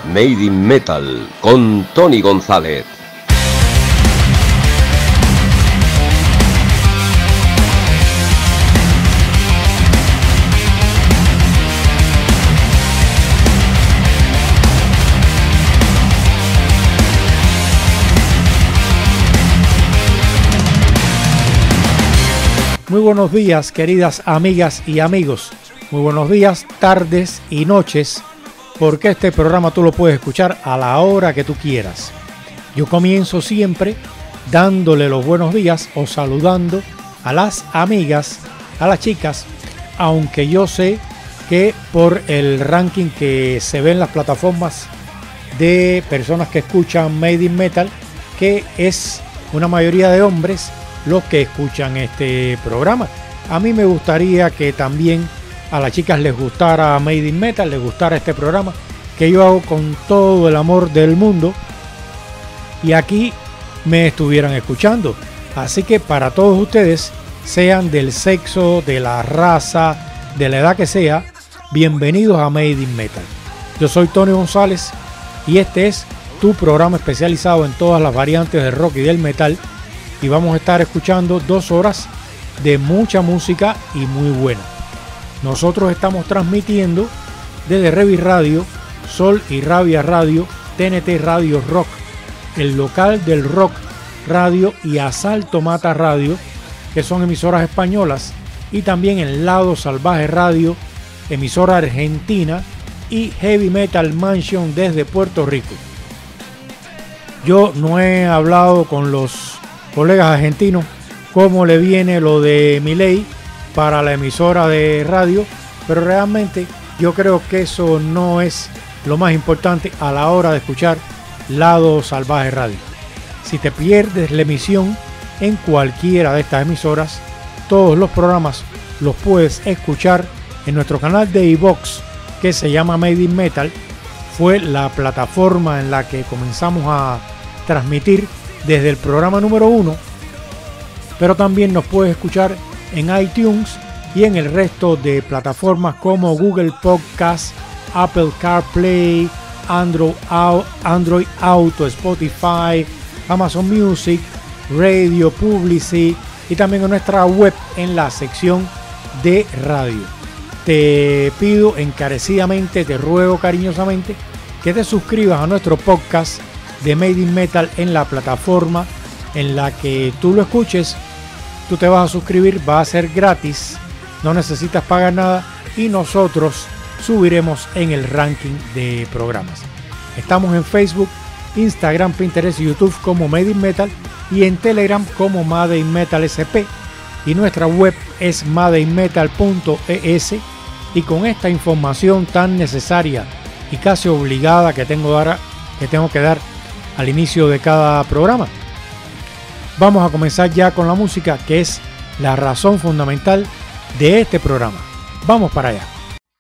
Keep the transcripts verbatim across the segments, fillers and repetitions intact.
Made in Metal con Tony González. Muy buenos días, queridas amigas y amigos. Muy buenos días, tardes y noches, porque este programa tú lo puedes escuchar a la hora que tú quieras. Yo comienzo siempre dándole los buenos días o saludando a las amigas, a las chicas, aunque yo sé que por el ranking que se ve en las plataformas de personas que escuchan Made in Metal, que es una mayoría de hombres los que escuchan este programa. A mí me gustaría que también a las chicas les gustara Made in Metal, les gustara este programa que yo hago con todo el amor del mundo y aquí me estuvieran escuchando. Así que para todos ustedes, sean del sexo, de la raza, de la edad que sea, bienvenidos a Made in Metal. Yo soy Tony González y este es tu programa especializado en todas las variantes del rock y del metal. Y vamos a estar escuchando dos horas de mucha música y muy buena. Nosotros estamos transmitiendo desde Revi Radio, Sol y Rabia Radio, T N T Radio Rock, el local del rock radio y Asalto Mata Radio, que son emisoras españolas, y también el Lado Salvaje Radio, emisora argentina, y Heavy Metal Mansion desde Puerto Rico. Yo no he hablado con los colegas argentinos cómo le viene lo de Milei para la emisora de radio, pero realmente yo creo que eso no es lo más importante a la hora de escuchar Lado Salvaje Radio. Si te pierdes la emisión en cualquiera de estas emisoras, todos los programas los puedes escuchar en nuestro canal de iVoox, que se llama Made in Metal. Fue la plataforma en la que comenzamos a transmitir desde el programa número uno, pero también nos puedes escuchar en iTunes y en el resto de plataformas como Google Podcast, Apple CarPlay, Android, Android Auto, Spotify, Amazon Music, Radio Publicity y también en nuestra web en la sección de radio. Te pido encarecidamente, te ruego cariñosamente que te suscribas a nuestro podcast de Made in Metal en la plataforma en la que tú lo escuches. Tú te vas a suscribir, va a ser gratis, no necesitas pagar nada y nosotros subiremos en el ranking de programas. Estamos en Facebook, Instagram, Pinterest y YouTube como Made in Metal y en Telegram como Made in Metal S P, y nuestra web es made in metal punto e s. Y con esta información tan necesaria y casi obligada que tengo, dar, que tengo que dar al inicio de cada programa, vamos a comenzar ya con la música, que es la razón fundamental de este programa. Vamos para allá.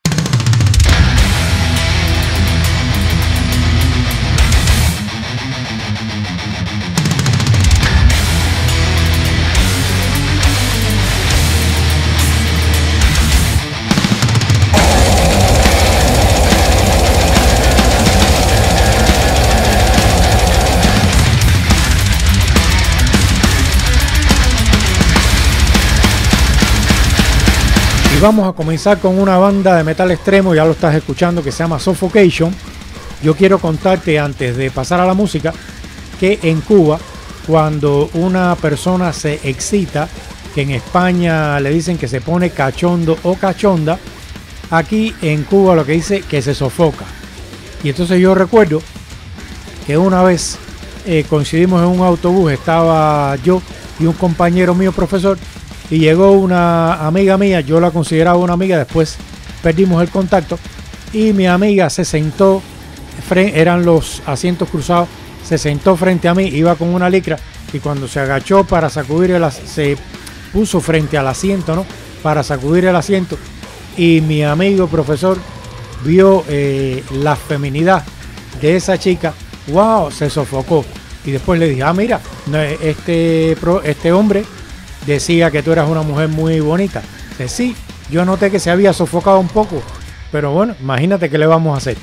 Vamos a comenzar con una banda de metal extremo, ya lo estás escuchando, que se llama Suffocation. Yo quiero contarte antes de pasar a la música que en Cuba, cuando una persona se excita, que en España le dicen que se pone cachondo o cachonda, aquí en Cuba lo que dice que se sofoca. Y entonces yo recuerdo que una vez eh, coincidimos en un autobús, estaba yo y un compañero mío profesor, y llegó una amiga mía, yo la consideraba una amiga, después perdimos el contacto, y mi amiga se sentó, eran los asientos cruzados, se sentó frente a mí, iba con una licra, y cuando se agachó para sacudir el asiento, se puso frente al asiento, ¿no? Para sacudir el asiento, y mi amigo profesor vio eh, la feminidad de esa chica, wow, se sofocó. Y después le dije, ah, mira, este, este hombre decía que tú eras una mujer muy bonita. Dice, sí, yo noté que se había sofocado un poco, pero bueno, imagínate qué le vamos a hacer.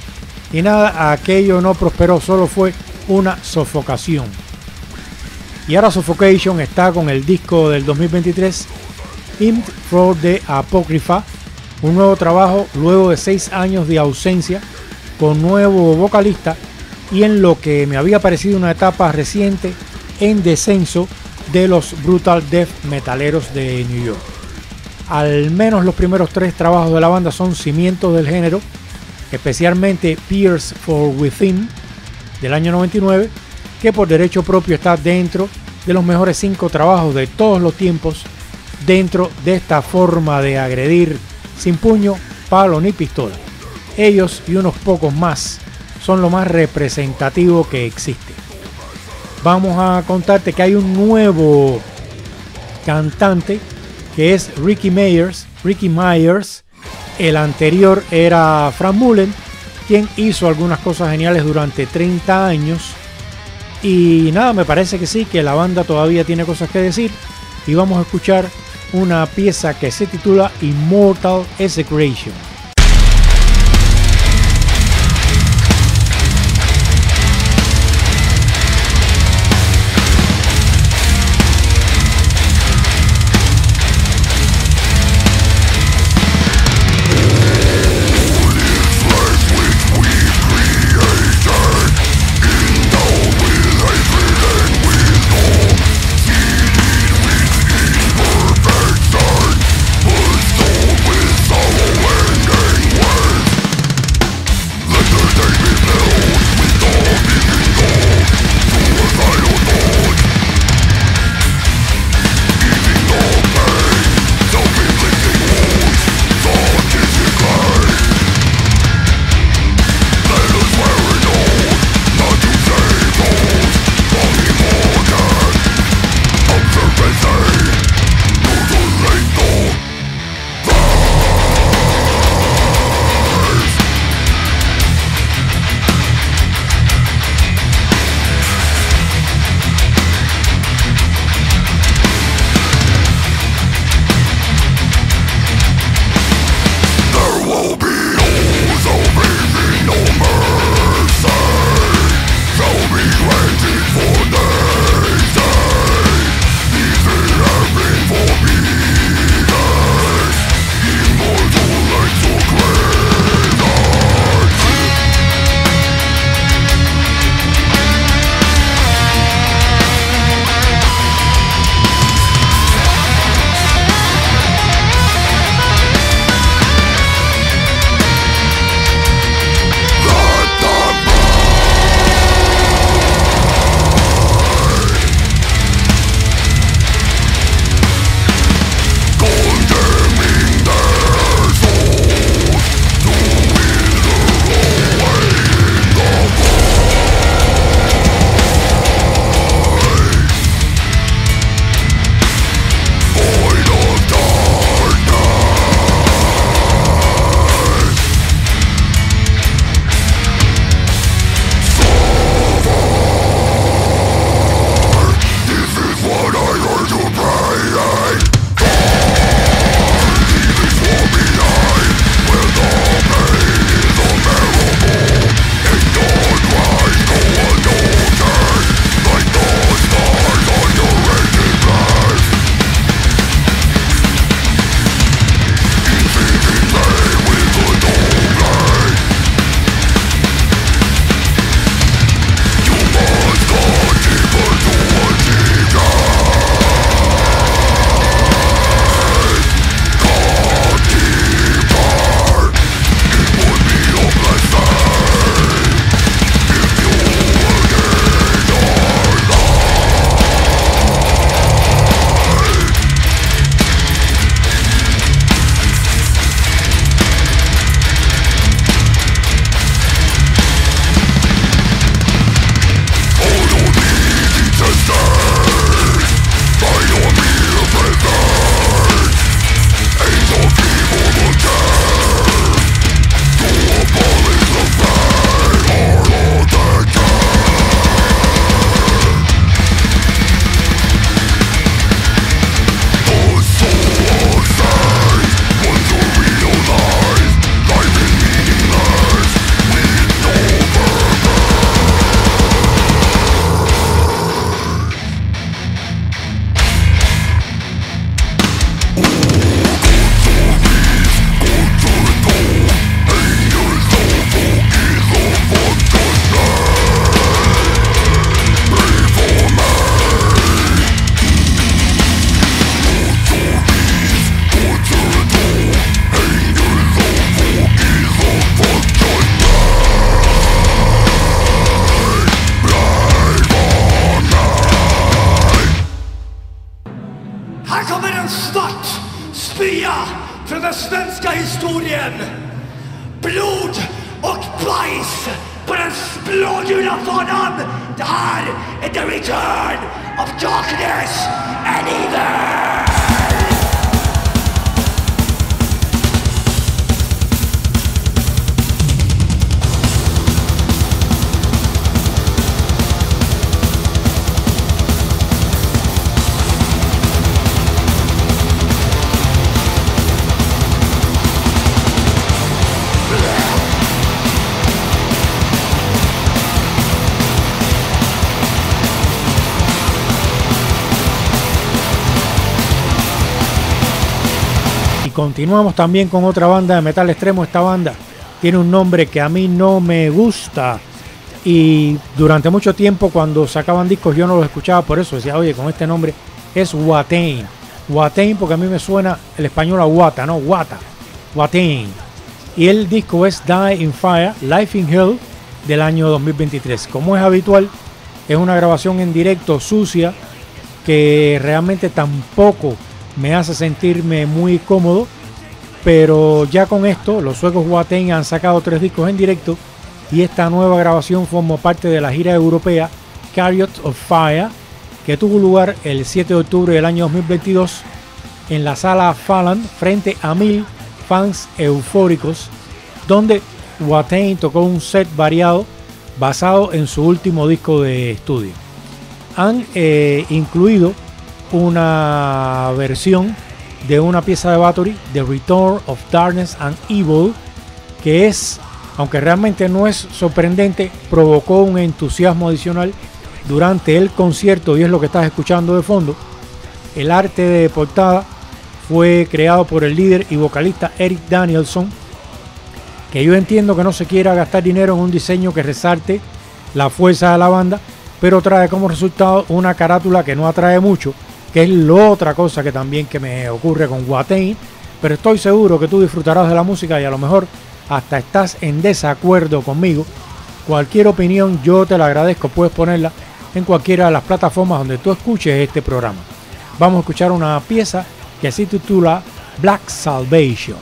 Y nada, aquello no prosperó, solo fue una sofocación. Y ahora Suffocation está con el disco del dos mil veintitrés, Hymn for the Apocrypha, un nuevo trabajo luego de seis años de ausencia, con nuevo vocalista y en lo que me había parecido una etapa reciente en descenso de los brutal death metaleros de New York. Al menos los primeros tres trabajos de la banda son cimientos del género, especialmente Pierce for Within del año noventa y nueve, que por derecho propio está dentro de los mejores cinco trabajos de todos los tiempos dentro de esta forma de agredir sin puño, palo ni pistola. Ellos y unos pocos más son lo más representativo que existe. Vamos a contarte que hay un nuevo cantante que es Ricky Myers. Ricky Myers, el anterior era Frank Mullen, quien hizo algunas cosas geniales durante treinta años. Y nada, me parece que sí, que la banda todavía tiene cosas que decir. Y vamos a escuchar una pieza que se titula Immortal Execration. With sorrow and kommer en svart spya från den svenska historien. Blod och bajs på den blågula fanan. Det här är the return of darkness and evil. Continuamos también con otra banda de metal extremo. Esta banda tiene un nombre que a mí no me gusta y durante mucho tiempo cuando sacaban discos yo no los escuchaba, por eso decía, oye, con este nombre es Watain. Watain porque a mí me suena el español a Wata, ¿no? Wata, Watain. Y el disco es Die in Fire, Life in Hell del año dos mil veintitrés. Como es habitual, es una grabación en directo sucia que realmente tampoco me hace sentirme muy cómodo, pero ya con esto los suecos Watain han sacado tres discos en directo y esta nueva grabación formó parte de la gira europea Chariots of Fire, que tuvo lugar el siete de octubre del año dos mil veintidós en la sala Falan frente a mil fans eufóricos, donde Watain tocó un set variado basado en su último disco de estudio. Han eh, incluido una versión de una pieza de Bathory, The Return of Darkness and Evil, que es, aunque realmente no es sorprendente, provocó un entusiasmo adicional durante el concierto y es lo que estás escuchando de fondo. El arte de portada fue creado por el líder y vocalista Eric Danielson, que yo entiendo que no se quiera gastar dinero en un diseño que resalte la fuerza de la banda, pero trae como resultado una carátula que no atrae mucho, que es la otra cosa que también que me ocurre con Watain, pero estoy seguro que tú disfrutarás de la música y a lo mejor hasta estás en desacuerdo conmigo. Cualquier opinión yo te la agradezco, puedes ponerla en cualquiera de las plataformas donde tú escuches este programa. Vamos a escuchar una pieza que se titula Black Salvation.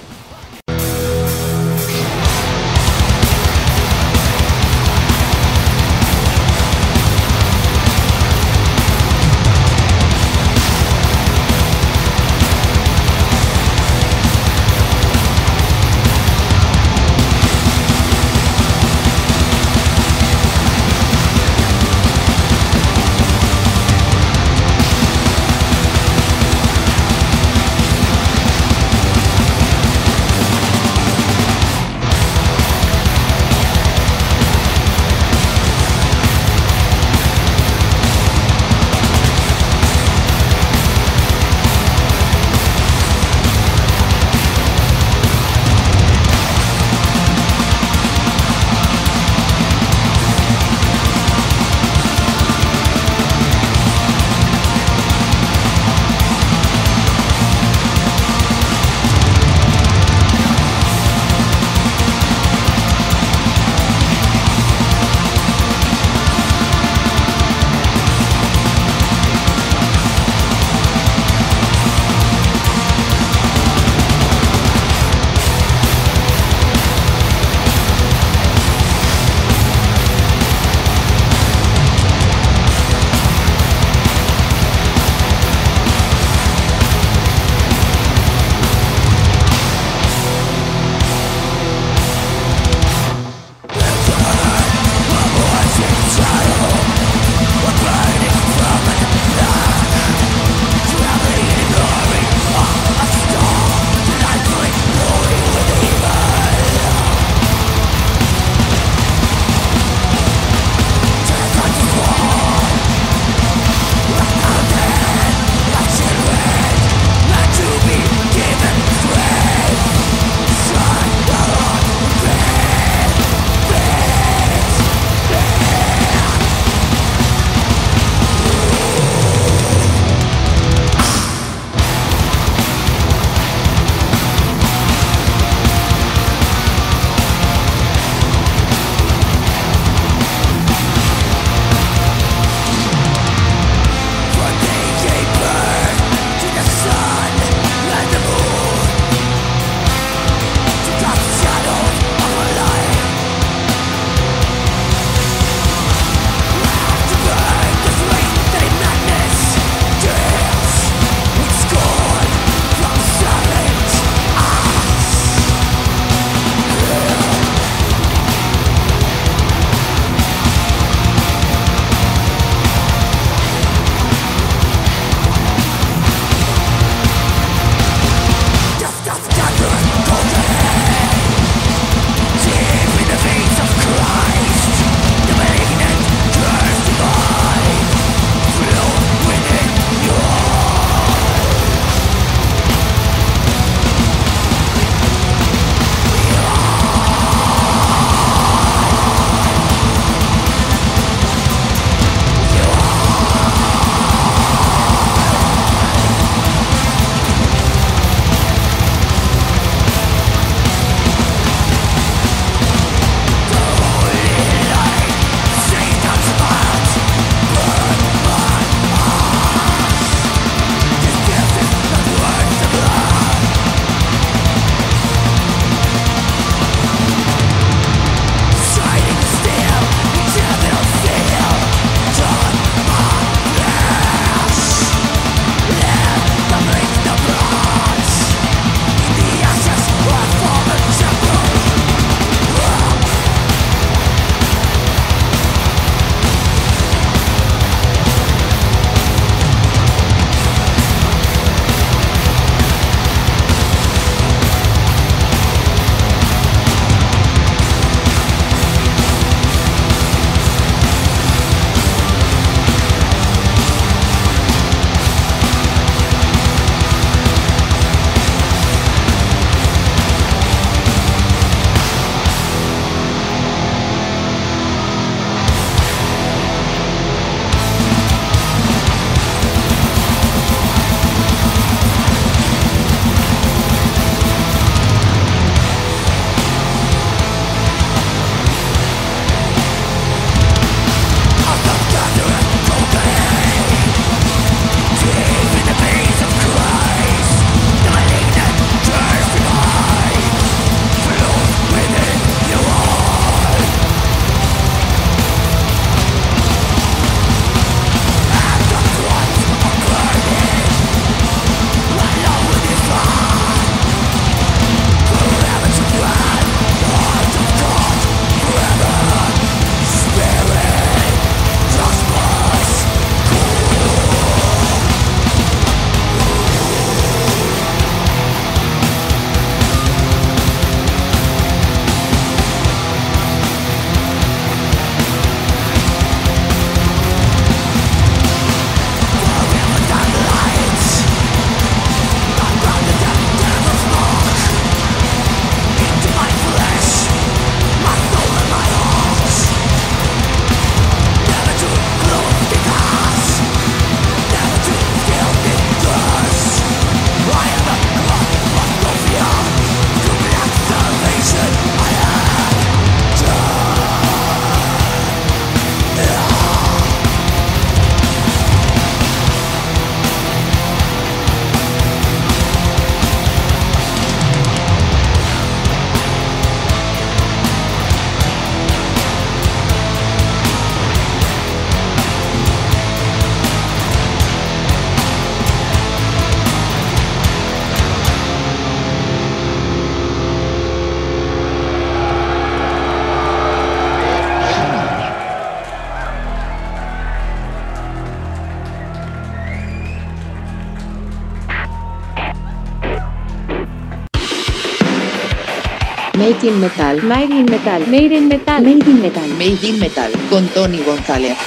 Made in Metal. Made in Metal. Made in Metal. Made in Metal. Made in Metal con Tony González.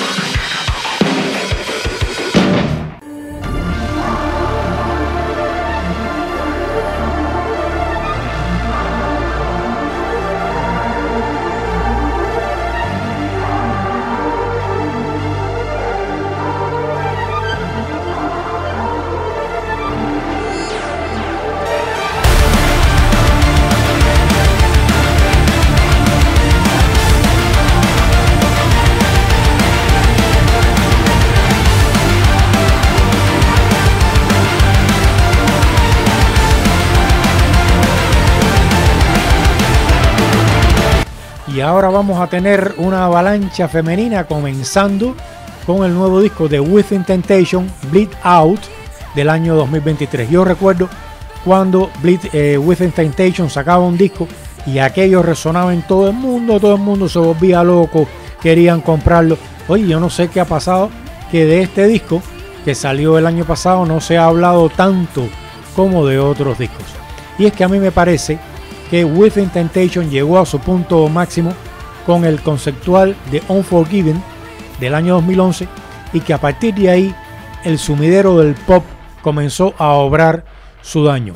Y ahora vamos a tener una avalancha femenina comenzando con el nuevo disco de Within Temptation, Bleed Out, del año dos mil veintitrés. Yo recuerdo cuando Bleed, eh, Within Temptation sacaba un disco y aquello resonaba en todo el mundo, todo el mundo se volvía loco, querían comprarlo. Oye, yo no sé qué ha pasado, que de este disco que salió el año pasado no se ha hablado tanto como de otros discos. Y es que a mí me parece que Within Temptation llegó a su punto máximo con el conceptual de Unforgiven del año dos mil once y que a partir de ahí el sumidero del pop comenzó a obrar su daño.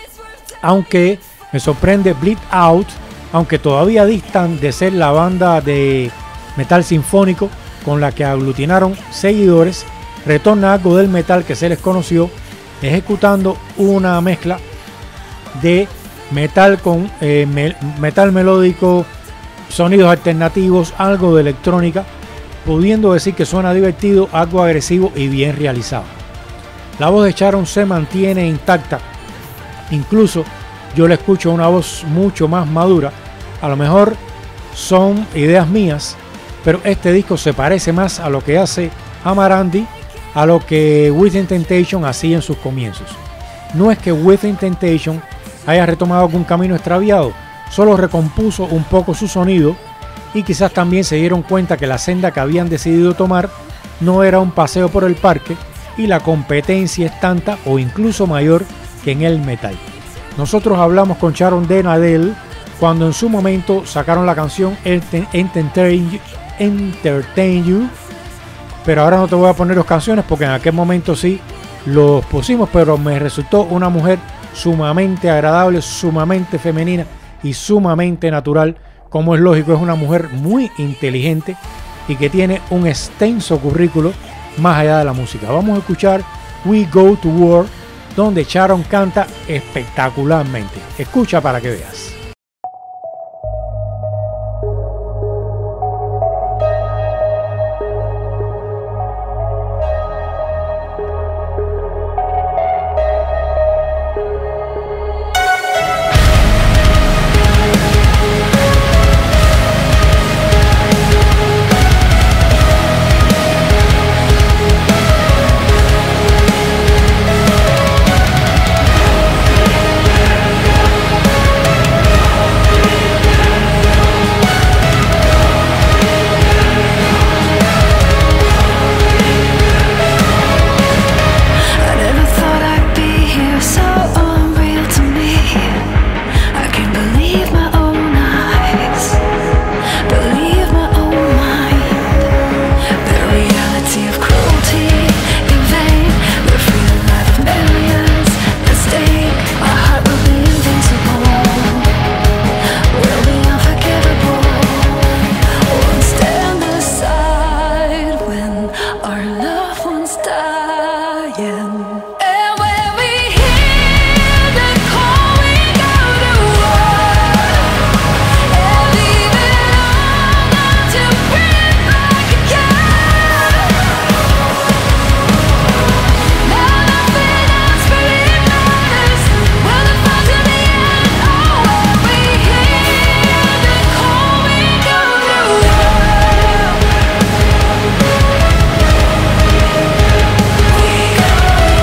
Aunque me sorprende Bleed Out, aunque todavía distan de ser la banda de metal sinfónico con la que aglutinaron seguidores, retorna algo del metal que se les conoció, ejecutando una mezcla de metal con eh, me, metal melódico, sonidos alternativos, algo de electrónica, pudiendo decir que suena divertido, algo agresivo y bien realizado. La voz de Sharon se mantiene intacta, incluso yo le escucho una voz mucho más madura. A lo mejor son ideas mías, pero este disco se parece más a lo que hace Amarandi, a lo que Within Temptation hacía en sus comienzos. No es que Within Temptation haya retomado algún camino extraviado, solo recompuso un poco su sonido y quizás también se dieron cuenta que la senda que habían decidido tomar no era un paseo por el parque y la competencia es tanta o incluso mayor que en el metal. Nosotros hablamos con Sharon de Nadell cuando en su momento sacaron la canción Entertain, Entertain You, pero ahora no te voy a poner las canciones porque en aquel momento sí los pusimos, pero me resultó una mujer sumamente agradable, sumamente femenina y sumamente natural. Como es lógico, es una mujer muy inteligente y que tiene un extenso currículo más allá de la música. Vamos a escuchar We Go to War, donde Sharon canta espectacularmente. Escucha para que veas. We go.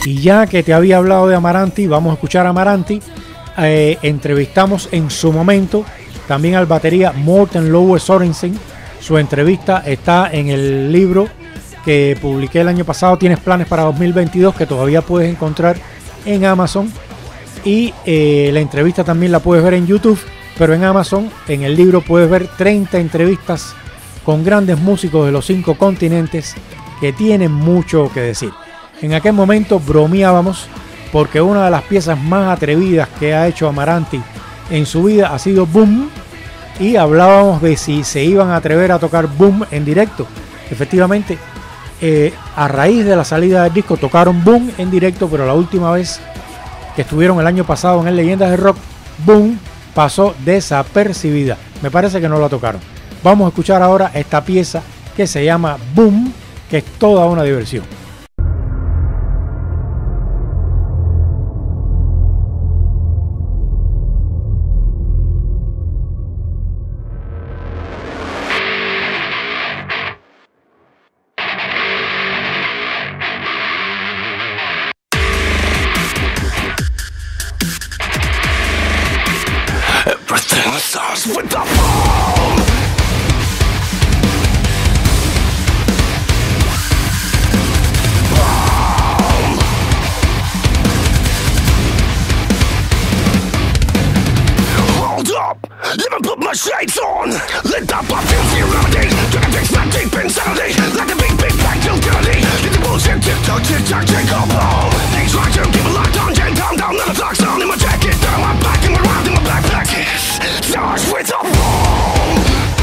Y ya que te había hablado de Amaranti, vamos a escuchar a Amaranti. Eh, entrevistamos en su momento también al batería Morten Lowe Sorensen. Su entrevista está en el libro que publiqué el año pasado, Tienes planes para dos mil veintidós, que todavía puedes encontrar en Amazon. Y eh, la entrevista también la puedes ver en YouTube, pero en Amazon, en el libro, puedes ver treinta entrevistas con grandes músicos de los cinco continentes que tienen mucho que decir. En aquel momento bromeábamos porque una de las piezas más atrevidas que ha hecho Amaranti en su vida ha sido Boom, y hablábamos de si se iban a atrever a tocar Boom en directo. Efectivamente, eh, a raíz de la salida del disco tocaron Boom en directo, pero la última vez que estuvieron el año pasado en el Leyendas del Rock, Boom pasó desapercibida. Me parece que no la tocaron. Vamos a escuchar ahora esta pieza que se llama Boom, que es toda una diversión. With the bomb. Bomb. Hold up, let me put my shades on. Let the pop feel the remedy. Gonna fix my deep insanity. Like a big, big bang till dirty. Get the bullshit, tick-tock, tick-tock, tick-tock, bomb. They try to give a locked on, gen down, down, let the clock sound in my jacket. Down my back and around in my black packet. Charged with a bomb.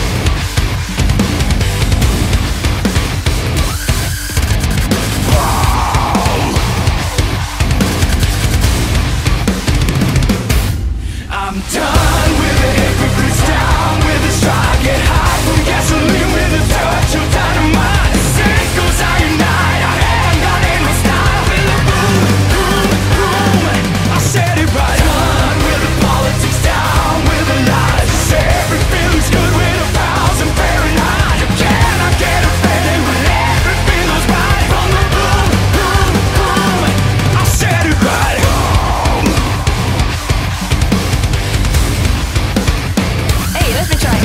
Bomb. I'm done with the hypocrites, down with the strike. Get high from gasoline with a touch of dynamite. Sickles I unite, I haven't got in my style. With a boom, boom, boom, I said it right. Done with the politics, down with the lies. Everything looks good with a thousand Fahrenheit. You cannot get offended when everything goes right. From the boom, boom, boom, I said it right. Boom. Hey, let me try.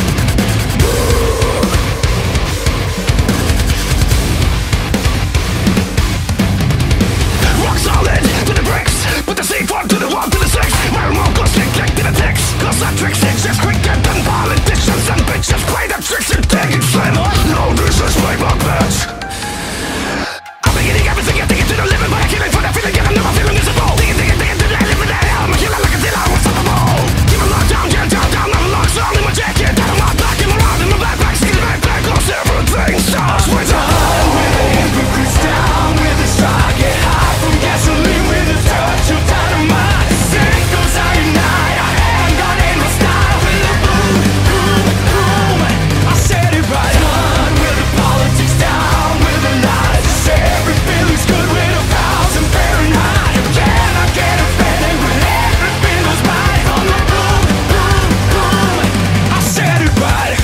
Rock solid to the bricks, put the C four to the one to the six. My remote goes click click to the ticks. Cause I tricks it's just quicker than politicians and bitches play the tricks and take it slimmer. No disrespect my bitch. I'm beginning everything I think it to the limit, but I can't for that feeling yet I'm never feeling this at all. Dig it, dig it, dig it, dig it, I live in that hell. I'm a killer like a dealer, I'm unstoppable. Give a lockdown, jam down, down, I'm a long song in my jacket. Down on my back, in my round, in my backpack, skin back, back, close everything starts with a bomb. With the hypocrites, down with the strike. Get high from gasoline with a touch of dynamite. Sickles I unite, I haven't got in my style. With a boom, boom, boom, I said it right. Done with the politics, down with the lies. Everything looks good with a thousand Fahrenheit. You cannot get offended when everything goes right. On the boom, boom, boom, I said it right.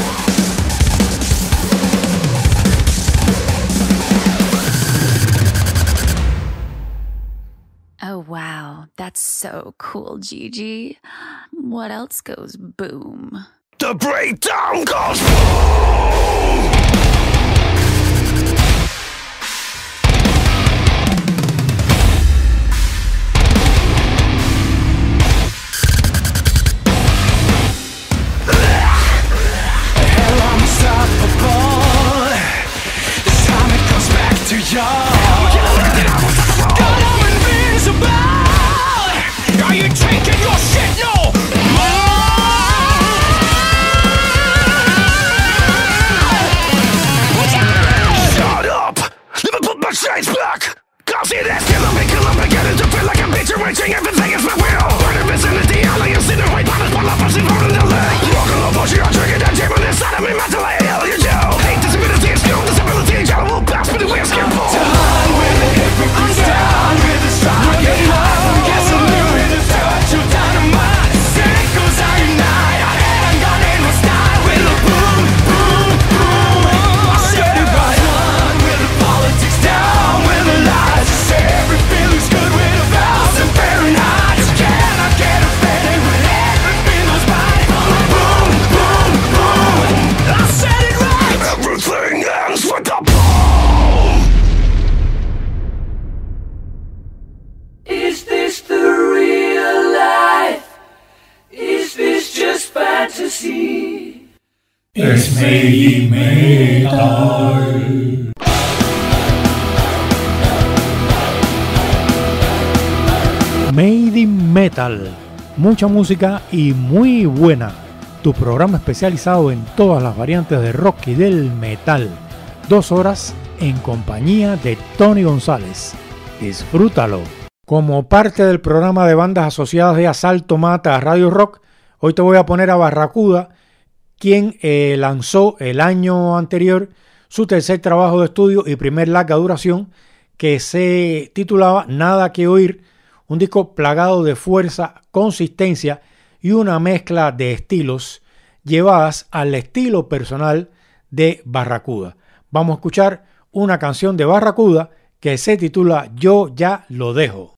Oh wow, that's so cool, Gigi. What else goes boom? The breakdown goes boom. Hell, I'm unstoppable. This time it comes back to you. God, I'm invincible. Are you taking your shit no Shut up! Let me put my shades back! Cause it is killing me, killing me, getting to feel like I'm bitch reaching everything is my will. Burning vicinity, alley, incinerate, bodies, pull up, pushing, rolling the leg. Walking low, pushing, I'm drinking that demon inside of me, mentally ill, you do. Hate disability, skill, disability, yellow will pass, but the wheels can pull. Down with the hypocrites, down with the strike. Get high from gasoline with a touch of dynamite. Sickles I unite, I haven't got in my style. With a boom, boom, boom, I said it right. Done with the politics, down with the lies. Everything Es Made in Metal. Made in Metal, mucha música y muy buena. Tu programa especializado en todas las variantes de rock y del metal. Dos horas en compañía de Tony González. Disfrútalo. Como parte del programa de bandas asociadas de Asalto Mata a Radio Rock, hoy te voy a poner a Barracuda, quien eh, lanzó el año anterior su tercer trabajo de estudio y primer larga duración, que se titulaba Nada que Oír, un disco plagado de fuerza, consistencia y una mezcla de estilos llevadas al estilo personal de Barracuda. Vamos a escuchar una canción de Barracuda que se titula Yo ya lo dejo.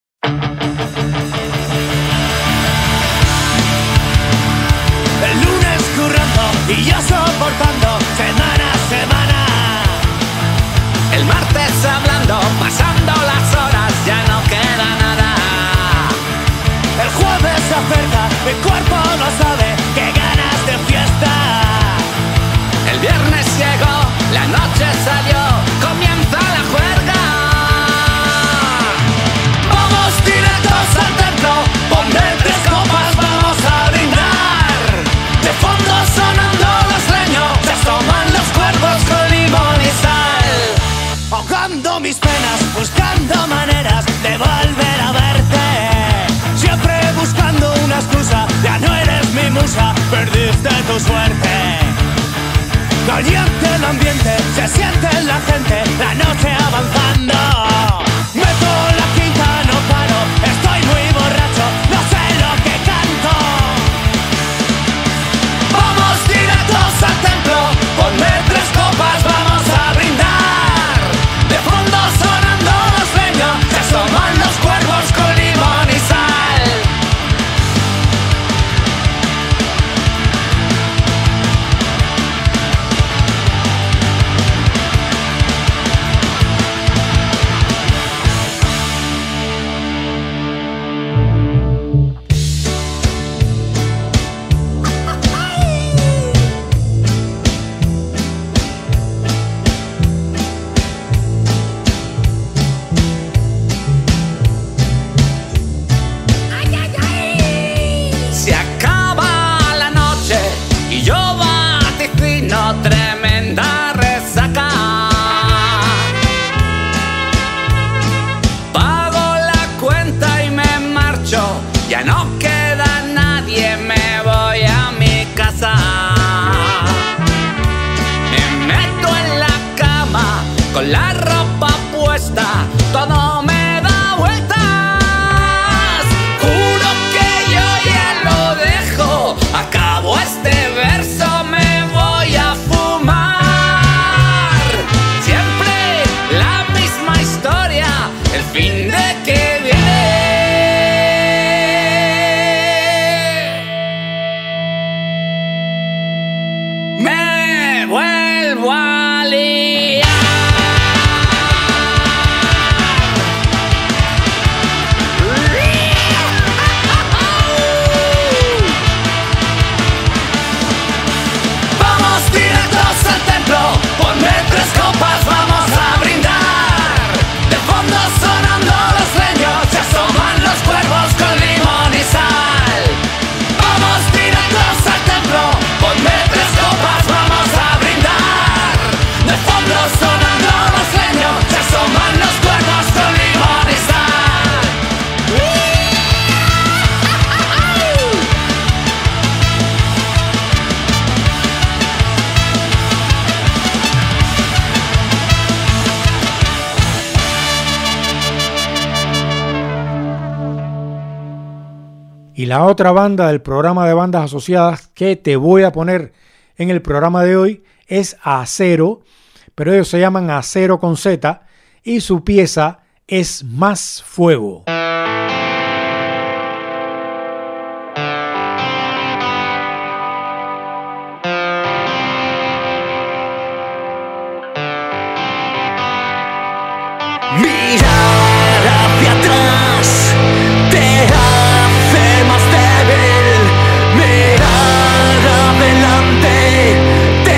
El lunes currando y yo soportando semana a semana. El martes hablando, pasando las horas, ya no queda nada. El jueves se acerca, mi cuerpo no sabe, qué ganas de fiesta. El viernes llegó, la noche salió, comienza la juerga. Vamos directos al templo, ponme tres copas, vamos a brindar. De fondo sonando los leños, se asoman los cuervos con limón y sal. Ahogando mis penas, buscando maneras de volver a verte. Siempre buscando una excusa, ya no eres mi musa, perdiste tu suerte. Caliente el ambiente, se siente la gente, la noche avanzando. Meto la quinta, no paro, estoy muy borracho, no sé lo que canto. Vamos directos al templo, ponme tres copas, vamos a brindar. De fondo sonando los leños, se asoman los cuervos con limón y sal. Tremenda resaca. Pago la cuenta y me marcho, ya no queda nadie, me voy a mi casa. Me meto en la cama con la ropa puesta, todo me da vueltas. Juro que yo ya lo dejo, acabo este verso, me voy a fumar. Siempre la misma historia, el fin de que viene. Me vuelvo a liar. Vamos directos al templo, ponme tres copas, vamos a brindar. De fondo sonando los leños, se asoman los cuervos con limón y sal. Vamos directos al templo, ponme tres copas, vamos a brindar. De fondo sonando los leños, se asoman los cuervos con limón y sal. Y la otra banda del programa de bandas asociadas que te voy a poner en el programa de hoy es Acero, pero ellos se llaman Acero con Z y su pieza es Más Fuego. Mirar hacia atrás te hace más débil. Mirar adelante te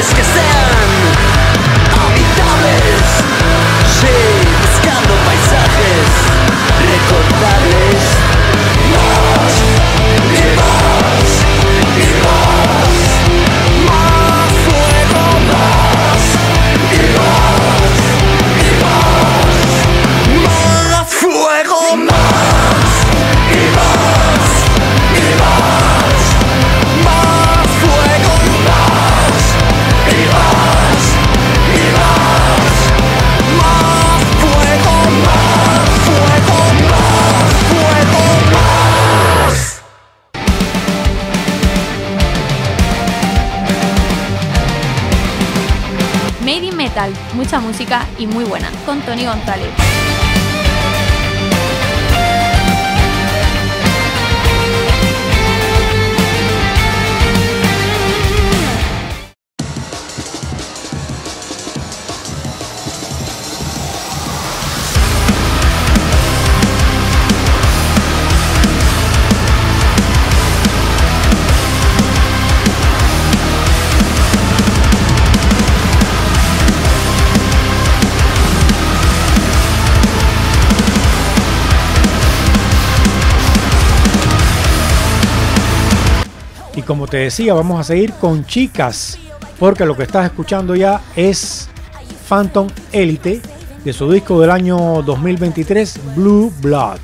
lugares que sean habitables. Sí, buscando paisajes recordables. Más y más y más. Más fuego, más y más y más. Más fuego, más y más y más. Más fuego, más y más y más. Más fuego, más fuego, más fuego, más. Made in Metal, mucha música y muy buena, con Tony González. Y como te decía, vamos a seguir con chicas, porque lo que estás escuchando ya es Phantom Elite, de su disco del año dos mil veintitrés, Blue Blood.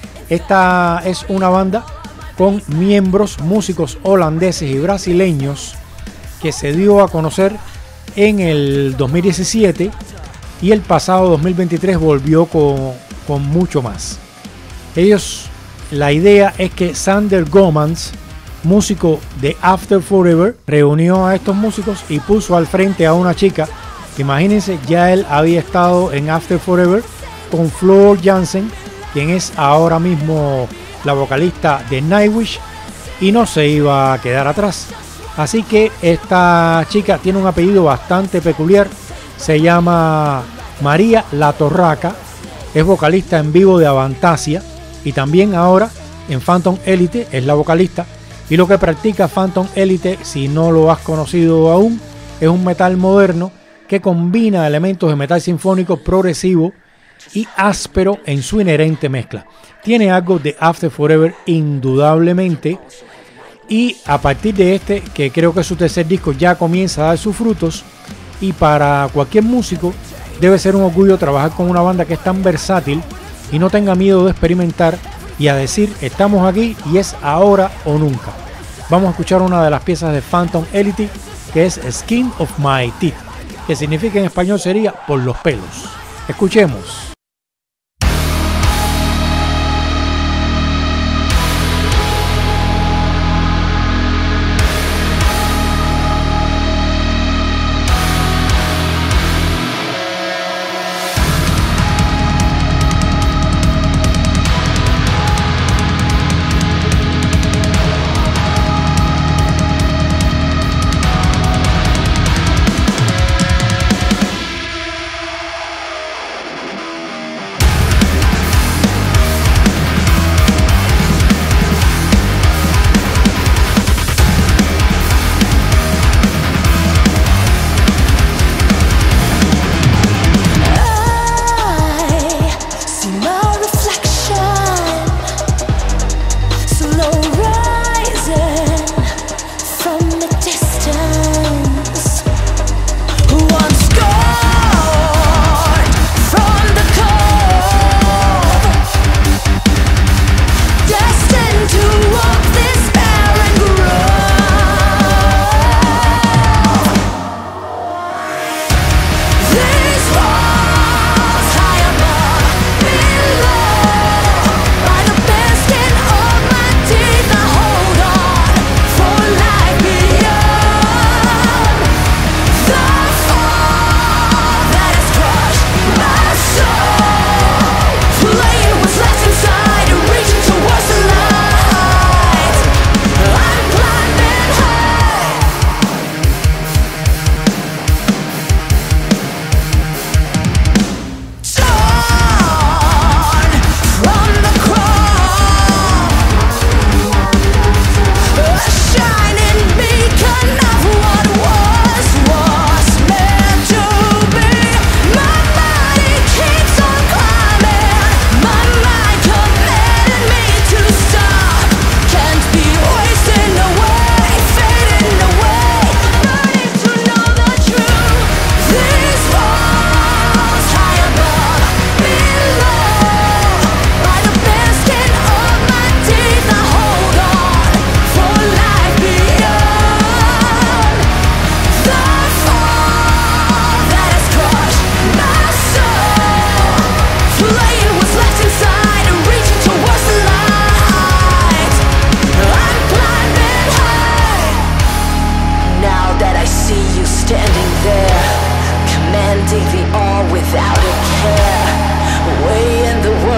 Esta es una banda con miembros, músicos holandeses y brasileños, que se dio a conocer en el dos mil diecisiete y el pasado dos mil veintitrés volvió con, con mucho más. Ellos, la idea es que Sander Gomans, músico de After Forever, reunió a estos músicos y puso al frente a una chica. Imagínense, ya él había estado en After Forever con Floor Jansen, quien es ahora mismo la vocalista de Nightwish, y no se iba a quedar atrás. Así que esta chica tiene un apellido bastante peculiar, se llama María La Torraca, es vocalista en vivo de Avantasia y también ahora en Phantom Elite es la vocalista. Y lo que practica Phantom Elite, si no lo has conocido aún, es un metal moderno que combina elementos de metal sinfónico progresivo y áspero en su inherente mezcla. Tiene algo de After Forever indudablemente, y a partir de este, que creo que es su tercer disco, ya comienza a dar sus frutos, y para cualquier músico debe ser un orgullo trabajar con una banda que es tan versátil y no tenga miedo de experimentar y a decir estamos aquí y es ahora o nunca. Vamos a escuchar una de las piezas de Phantom Elite, que es Skin of My Teeth, que significa en español sería por los pelos. Escuchemos.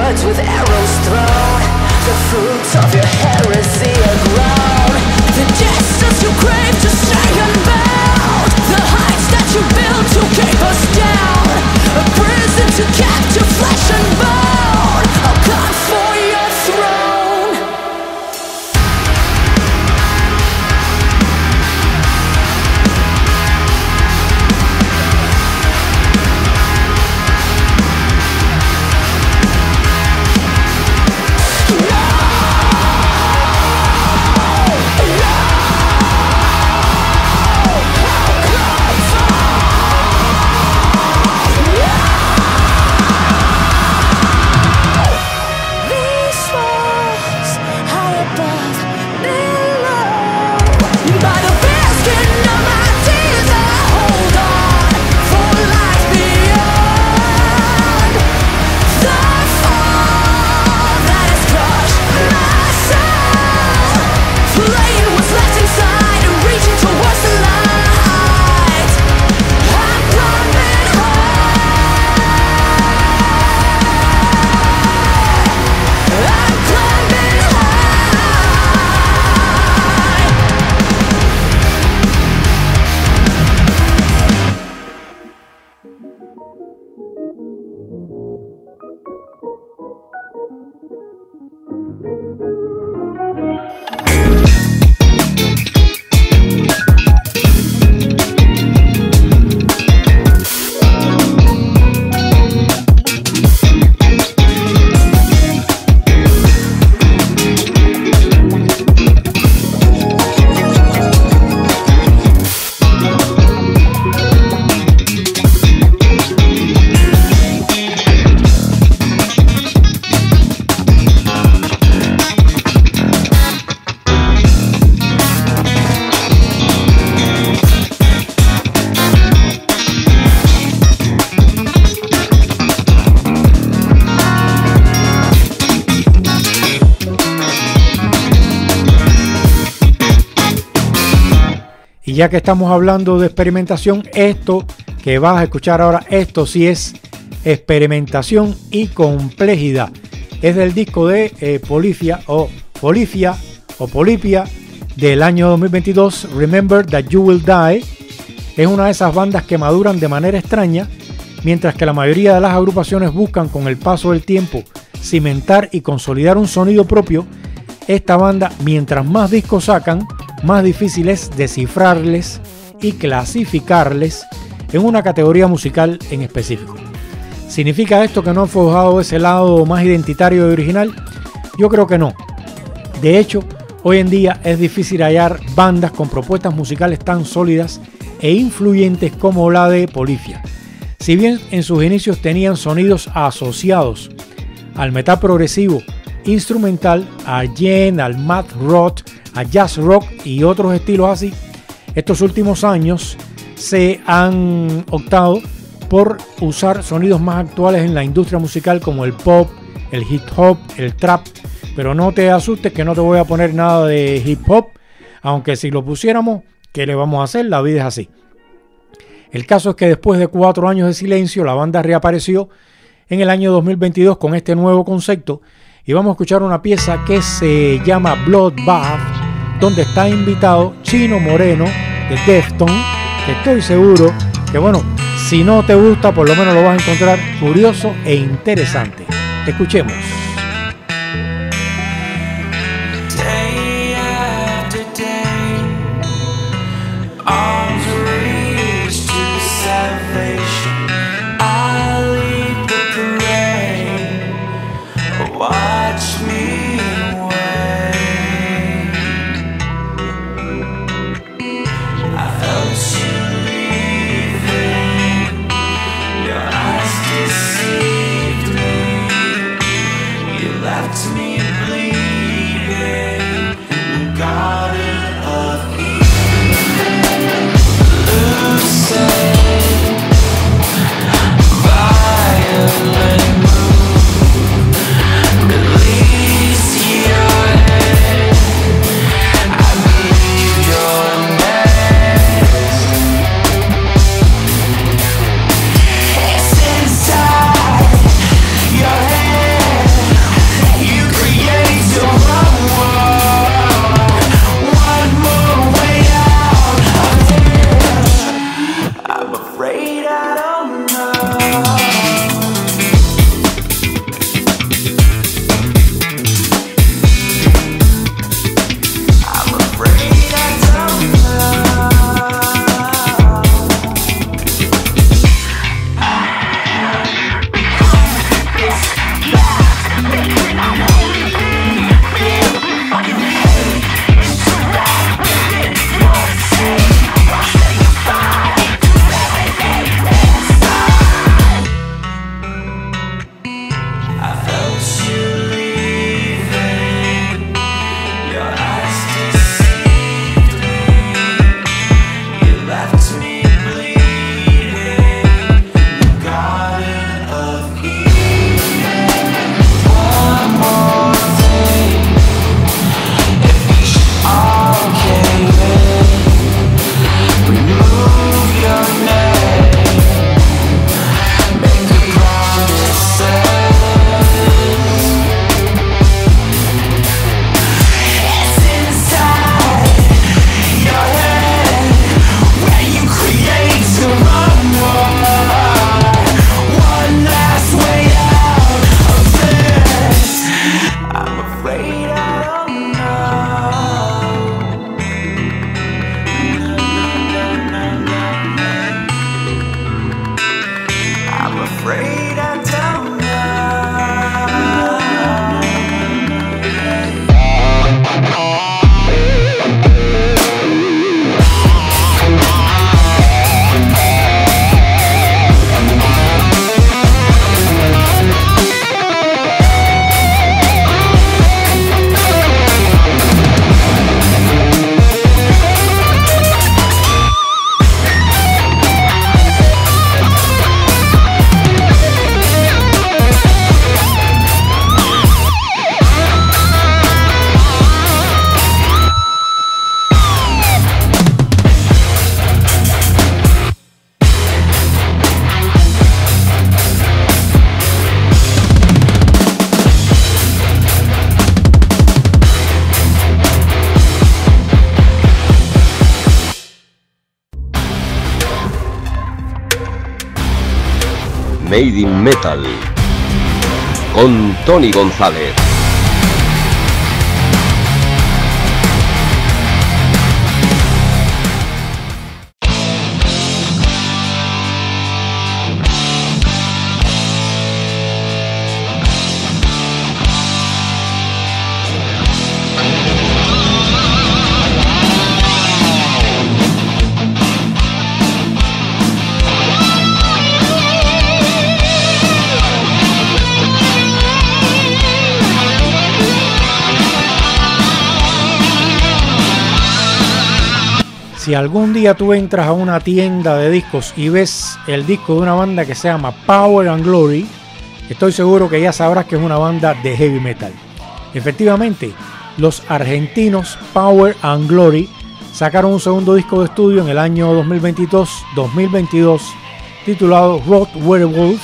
words with arrows thrown. The fruits of your heresy are grown. The distance you crave to stay unbound. The heights that you build to keep us down. A prison to capture flesh and bone. I'll come for your throne. Y ya que estamos hablando de experimentación, esto que vas a escuchar ahora, esto sí es experimentación y complejidad. Es del disco de eh, Polyphia o Polyphia o Polyphia del año dos mil veintidós, Remember That You Will Die. Es una de esas bandas que maduran de manera extraña, mientras que la mayoría de las agrupaciones buscan con el paso del tiempo cimentar y consolidar un sonido propio. Esta banda, mientras más discos sacan, más difícil es descifrarles y clasificarles en una categoría musical en específico. ¿Significa esto que no han forjado ese lado más identitario y original? Yo creo que no. De hecho, hoy en día es difícil hallar bandas con propuestas musicales tan sólidas e influyentes como la de Polyphia. Si bien en sus inicios tenían sonidos asociados al metal progresivo, instrumental, a Yen, al math rock, a jazz rock y otros estilos así, estos últimos años se han optado por usar sonidos más actuales en la industria musical como el pop, el hip hop, el trap. Pero no te asustes que no te voy a poner nada de hip hop, aunque si lo pusiéramos, ¿qué le vamos a hacer? La vida es así. El caso es que después de cuatro años de silencio, la banda reapareció en el año dos mil veintidós con este nuevo concepto y vamos a escuchar una pieza que se llama Bloodbath, donde está invitado Chino Moreno de Deftones, que estoy seguro que, bueno, si no te gusta, por lo menos lo vas a encontrar curioso e interesante. Escuchemos. Made in Metal con Tony González. Si algún día tú entras a una tienda de discos y ves el disco de una banda que se llama Power and Glory, estoy seguro que ya sabrás que es una banda de heavy metal. Efectivamente, los argentinos Power and Glory sacaron un segundo disco de estudio en el año dos mil veintidós dos mil veintidós titulado Road Werewolf,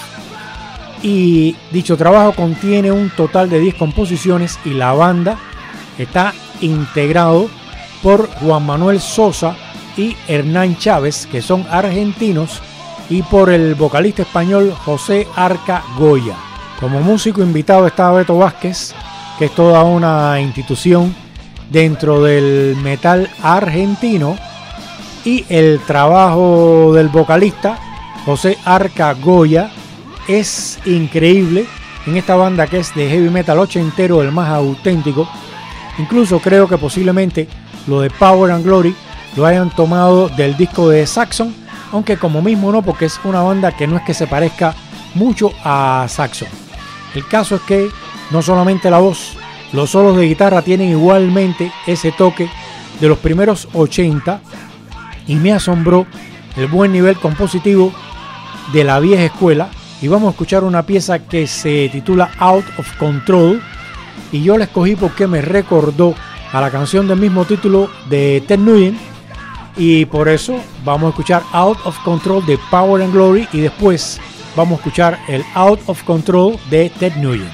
y dicho trabajo contiene un total de diez composiciones y la banda está integrado por Juan Manuel Sosa y Hernán Chávez, que son argentinos, y por el vocalista español José Arca Goya. Como músico invitado está Beto Vázquez, que es toda una institución dentro del metal argentino, y el trabajo del vocalista José Arca Goya es increíble en esta banda que es de heavy metal ochentero, el más auténtico. Incluso creo que posiblemente lo de Power and Glory lo hayan tomado del disco de Saxon, aunque como mismo no, porque es una banda que no es que se parezca mucho a Saxon. El caso es que no solamente la voz, los solos de guitarra tienen igualmente ese toque de los primeros ochenta, y me asombró el buen nivel compositivo de la vieja escuela. Y vamos a escuchar una pieza que se titula Out of Control, y yo la escogí porque me recordó a la canción del mismo título de Ted Nugent, y por eso vamos a escuchar Out of Control de Power and Glory, y después vamos a escuchar el Out of Control de Ted Nugent.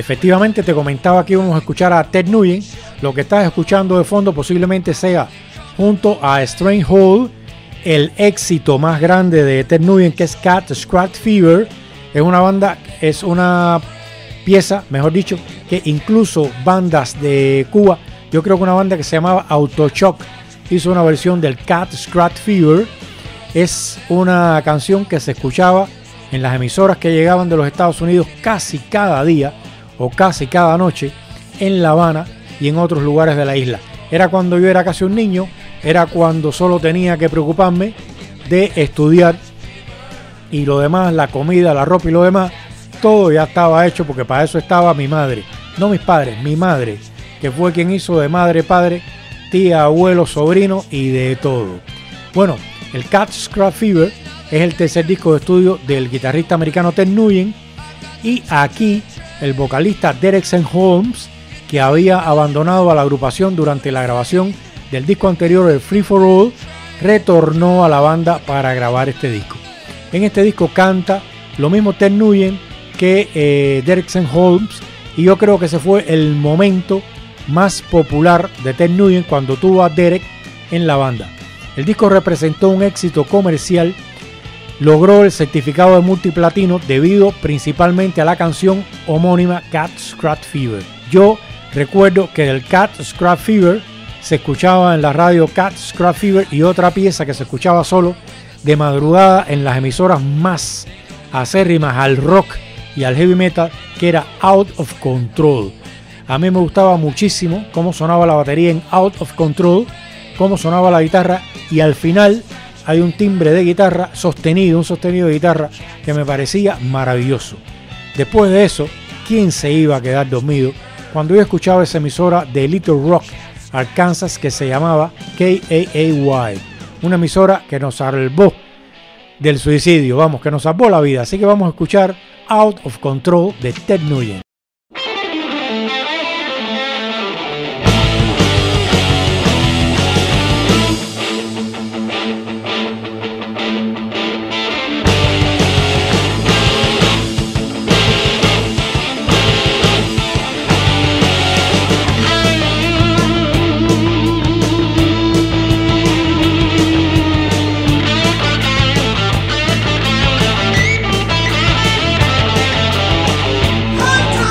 Efectivamente, te comentaba que íbamos a escuchar a Ted Nugent. Lo que estás escuchando de fondo posiblemente sea, junto a Strange Hole, el éxito más grande de Ted Nugent, que es Cat Scratch Fever. Es una banda, es una pieza, mejor dicho, que incluso bandas de Cuba, yo creo que una banda que se llamaba Autoshock hizo una versión del Cat Scratch Fever. Es una canción que se escuchaba en las emisoras que llegaban de los Estados Unidos casi cada día o casi cada noche en La Habana y en otros lugares de la isla. Era cuando yo era casi un niño, era cuando solo tenía que preocuparme de estudiar y lo demás, la comida, la ropa y lo demás, todo ya estaba hecho, porque para eso estaba mi madre, no mis padres, mi madre, que fue quien hizo de madre, padre, tía, abuelo, sobrino y de todo. Bueno, el Cat Scratch Fever es el tercer disco de estudio del guitarrista americano Ted Nugent, y aquí el vocalista Derek Saint Holmes, que había abandonado a la agrupación durante la grabación del disco anterior, el Free for All, retornó a la banda para grabar este disco. En este disco canta lo mismo Ted Nugent que eh, Derek Saint Holmes, y yo creo que ese fue el momento más popular de Ted Nugent cuando tuvo a Derek en la banda. El disco representó un éxito comercial, logró el certificado de multiplatino debido principalmente a la canción homónima Cat Scratch Fever. Yo recuerdo que el Cat Scratch Fever se escuchaba en la radio Cat Scratch Fever y otra pieza que se escuchaba solo de madrugada en las emisoras más acérrimas al rock y al heavy metal, que era Out of Control. A mí me gustaba muchísimo cómo sonaba la batería en Out of Control, cómo sonaba la guitarra, y al final hay un timbre de guitarra sostenido, un sostenido de guitarra que me parecía maravilloso. Después de eso, ¿quién se iba a quedar dormido cuando yo escuchaba esa emisora de Little Rock, Arkansas, que se llamaba K A A Y? Una emisora que nos salvó del suicidio, vamos, que nos salvó la vida. Así que vamos a escuchar Out of Control de Ted Nugent. Out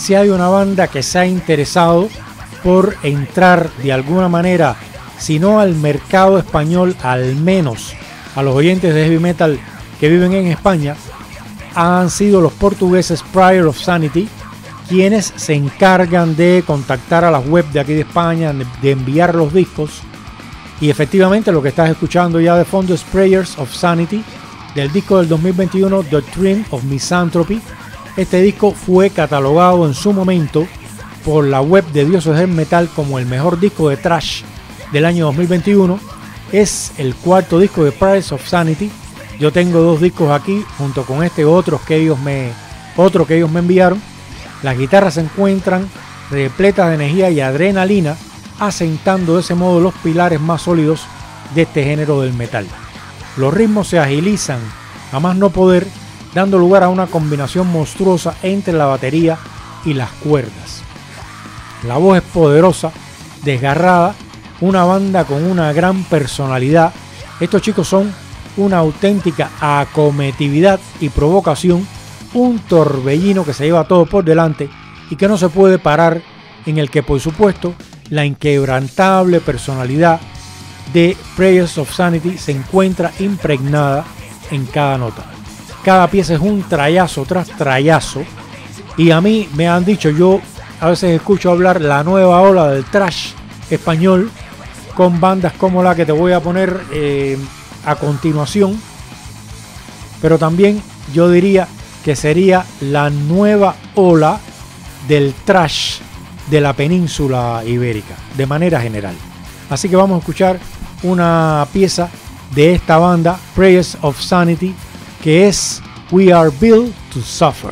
si hay una banda que se ha interesado por entrar de alguna manera, si no al mercado español, al menos a los oyentes de heavy metal que viven en España, han sido los portugueses Prayer of Sanity, quienes se encargan de contactar a las webs de aquí de España, de enviar los discos. Y efectivamente lo que estás escuchando ya de fondo es Prayers of Sanity, del disco del dos mil veintiuno, Doctrine of Misanthropy. Este disco fue catalogado en su momento por la web de Dioses del Metal como el mejor disco de thrash del año dos mil veintiuno. Es el cuarto disco de Prayers of Sanity. Yo tengo dos discos aquí junto con este otros que ellos me, otro que ellos me enviaron. Las guitarras se encuentran repletas de energía y adrenalina, asentando de ese modo los pilares más sólidos de este género del metal. Los ritmos se agilizan a más no poder, dando lugar a una combinación monstruosa entre la batería y las cuerdas. La voz es poderosa, desgarrada, una banda con una gran personalidad. Estos chicos son una auténtica acometividad y provocación, un torbellino que se lleva todo por delante y que no se puede parar, en el que por supuesto la inquebrantable personalidad de Prayers of Sanity se encuentra impregnada en cada nota. Cada pieza es un trayazo tras trayazo, y a mí me han dicho, yo a veces escucho hablar la nueva ola del thrash español con bandas como la que te voy a poner eh, a continuación, pero también yo diría que sería la nueva ola del thrash de la península ibérica, de manera general. Así que vamos a escuchar una pieza de esta banda, Prayers of Sanity, que es We Are Built to Suffer.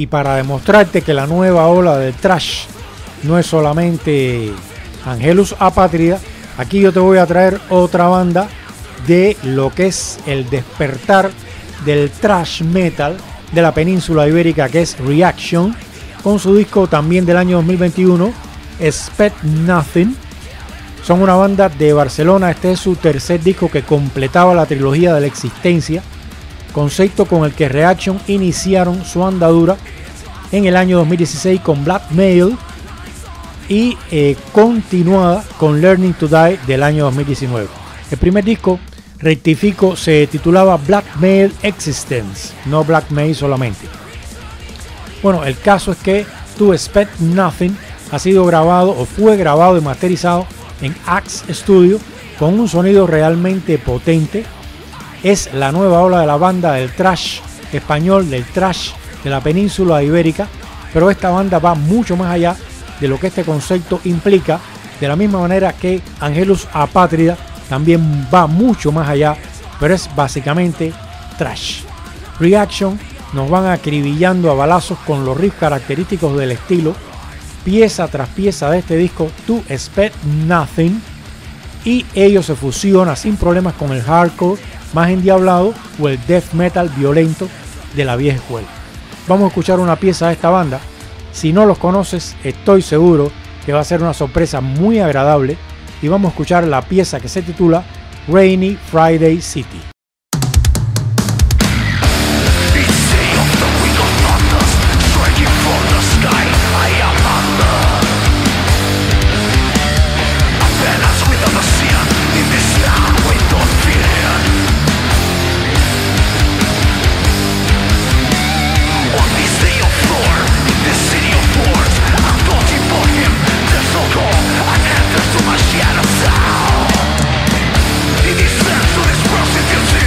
Y para demostrarte que la nueva ola del thrash no es solamente Angelus Apátrida, aquí yo te voy a traer otra banda de lo que es el despertar del thrash metal de la península ibérica, que es Reaction, con su disco también del año dos mil veintiuno, Expect Nothing. Son una banda de Barcelona. Este es su tercer disco que completaba la trilogía de la existencia, concepto con el que Reaction iniciaron su andadura en el año dos mil dieciséis con Blackmail y eh, continuada con Learning to Die del año dos mil diecinueve. El primer disco, rectifico, se titulaba Blackmail Existence, no Blackmail solamente. Bueno, el caso es que To Expect Nothing ha sido grabado o fue grabado y masterizado en Axe Studio con un sonido realmente potente. Es la nueva ola de la banda del thrash español, del thrash de la península ibérica, pero esta banda va mucho más allá de lo que este concepto implica, de la misma manera que Angelus Apátrida también va mucho más allá, pero es básicamente thrash. Reaction nos van acribillando a balazos con los riffs característicos del estilo, pieza tras pieza de este disco To Expect Nothing, y ello se fusiona sin problemas con el hardcore más endiablado o el death metal violento de la vieja escuela. Vamos a escuchar una pieza de esta banda. Si no los conoces, estoy seguro que va a ser una sorpresa muy agradable, y vamos a escuchar la pieza que se titula Rainy Friday City. He descends to this process.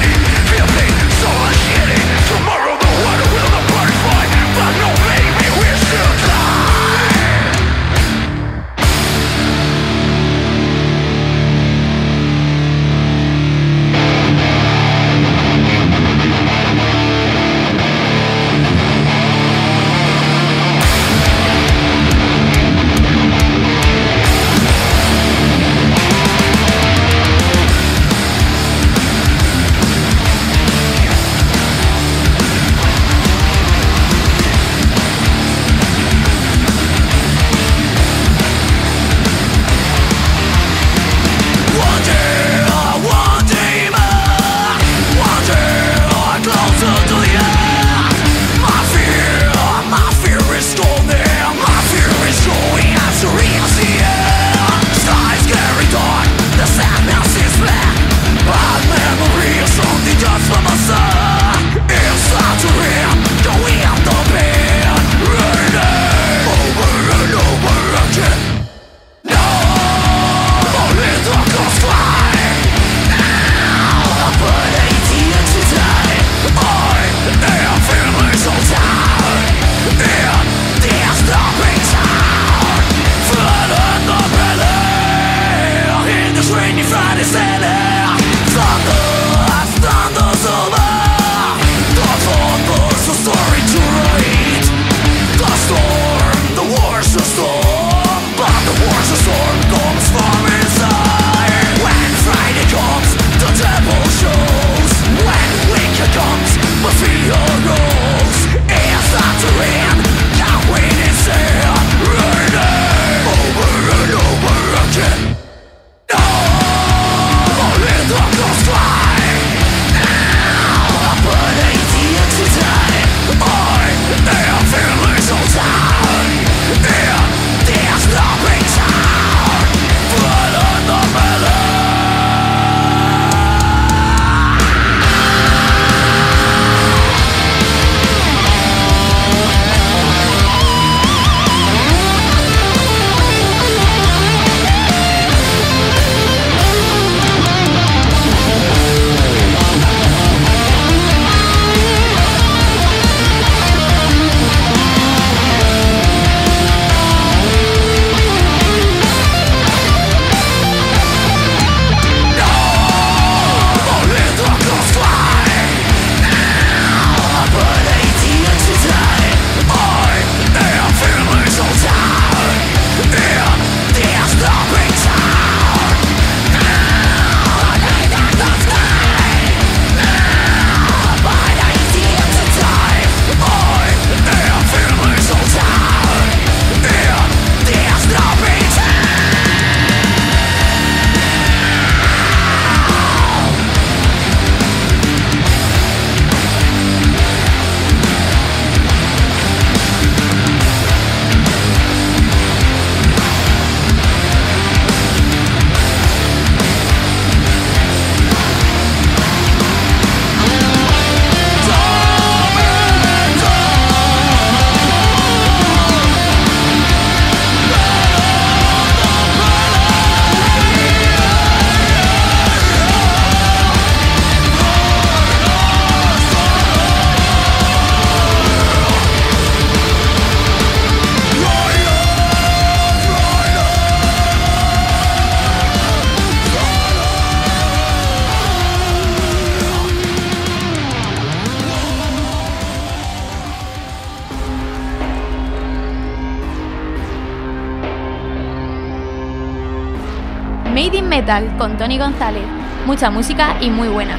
Made in Metal con Tony González. Mucha música y muy buena.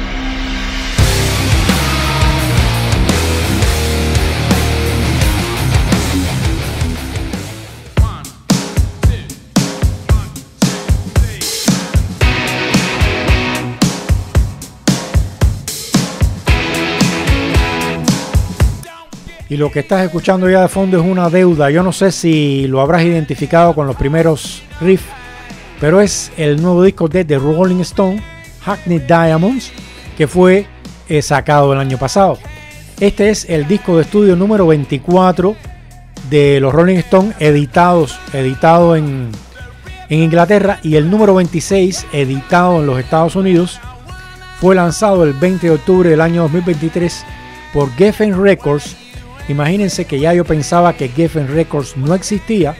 Y lo que estás escuchando ya de fondo es una deuda. Yo no sé si lo habrás identificado con los primeros riffs, pero es el nuevo disco de The Rolling Stone, Hackney Diamonds, que fue eh, sacado el año pasado. Este es el disco de estudio número veinticuatro de los Rolling Stone, editados, editado en, en Inglaterra, y el número veintiséis, editado en los Estados Unidos. Fue lanzado el veinte de octubre del año dos mil veintitrés por Geffen Records. Imagínense que ya yo pensaba que Geffen Records no existía,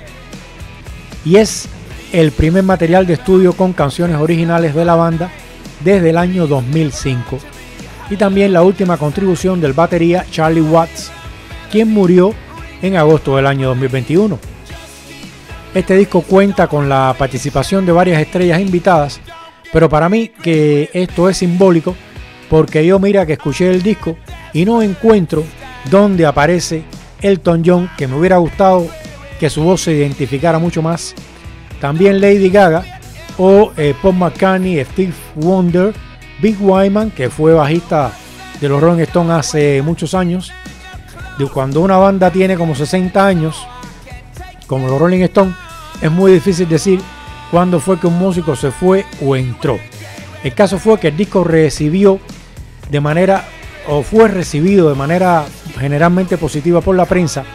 y es el primer material de estudio con canciones originales de la banda desde el año dos mil cinco, y también la última contribución del batería Charlie Watts, quien murió en agosto del año dos mil veintiuno. Este disco cuenta con la participación de varias estrellas invitadas, pero para mí que esto es simbólico, porque yo mira que escuché el disco y no encuentro donde aparece Elton John, que me hubiera gustado que su voz se identificara mucho más. También Lady Gaga o eh, Paul McCartney, Steve Wonder, Big Wyman, que fue bajista de los Rolling Stones hace muchos años. De cuando una banda tiene como sesenta años, como los Rolling Stones, es muy difícil decir cuándo fue que un músico se fue o entró. El caso fue que el disco recibió de manera o fue recibido de manera generalmente positiva por la prensa,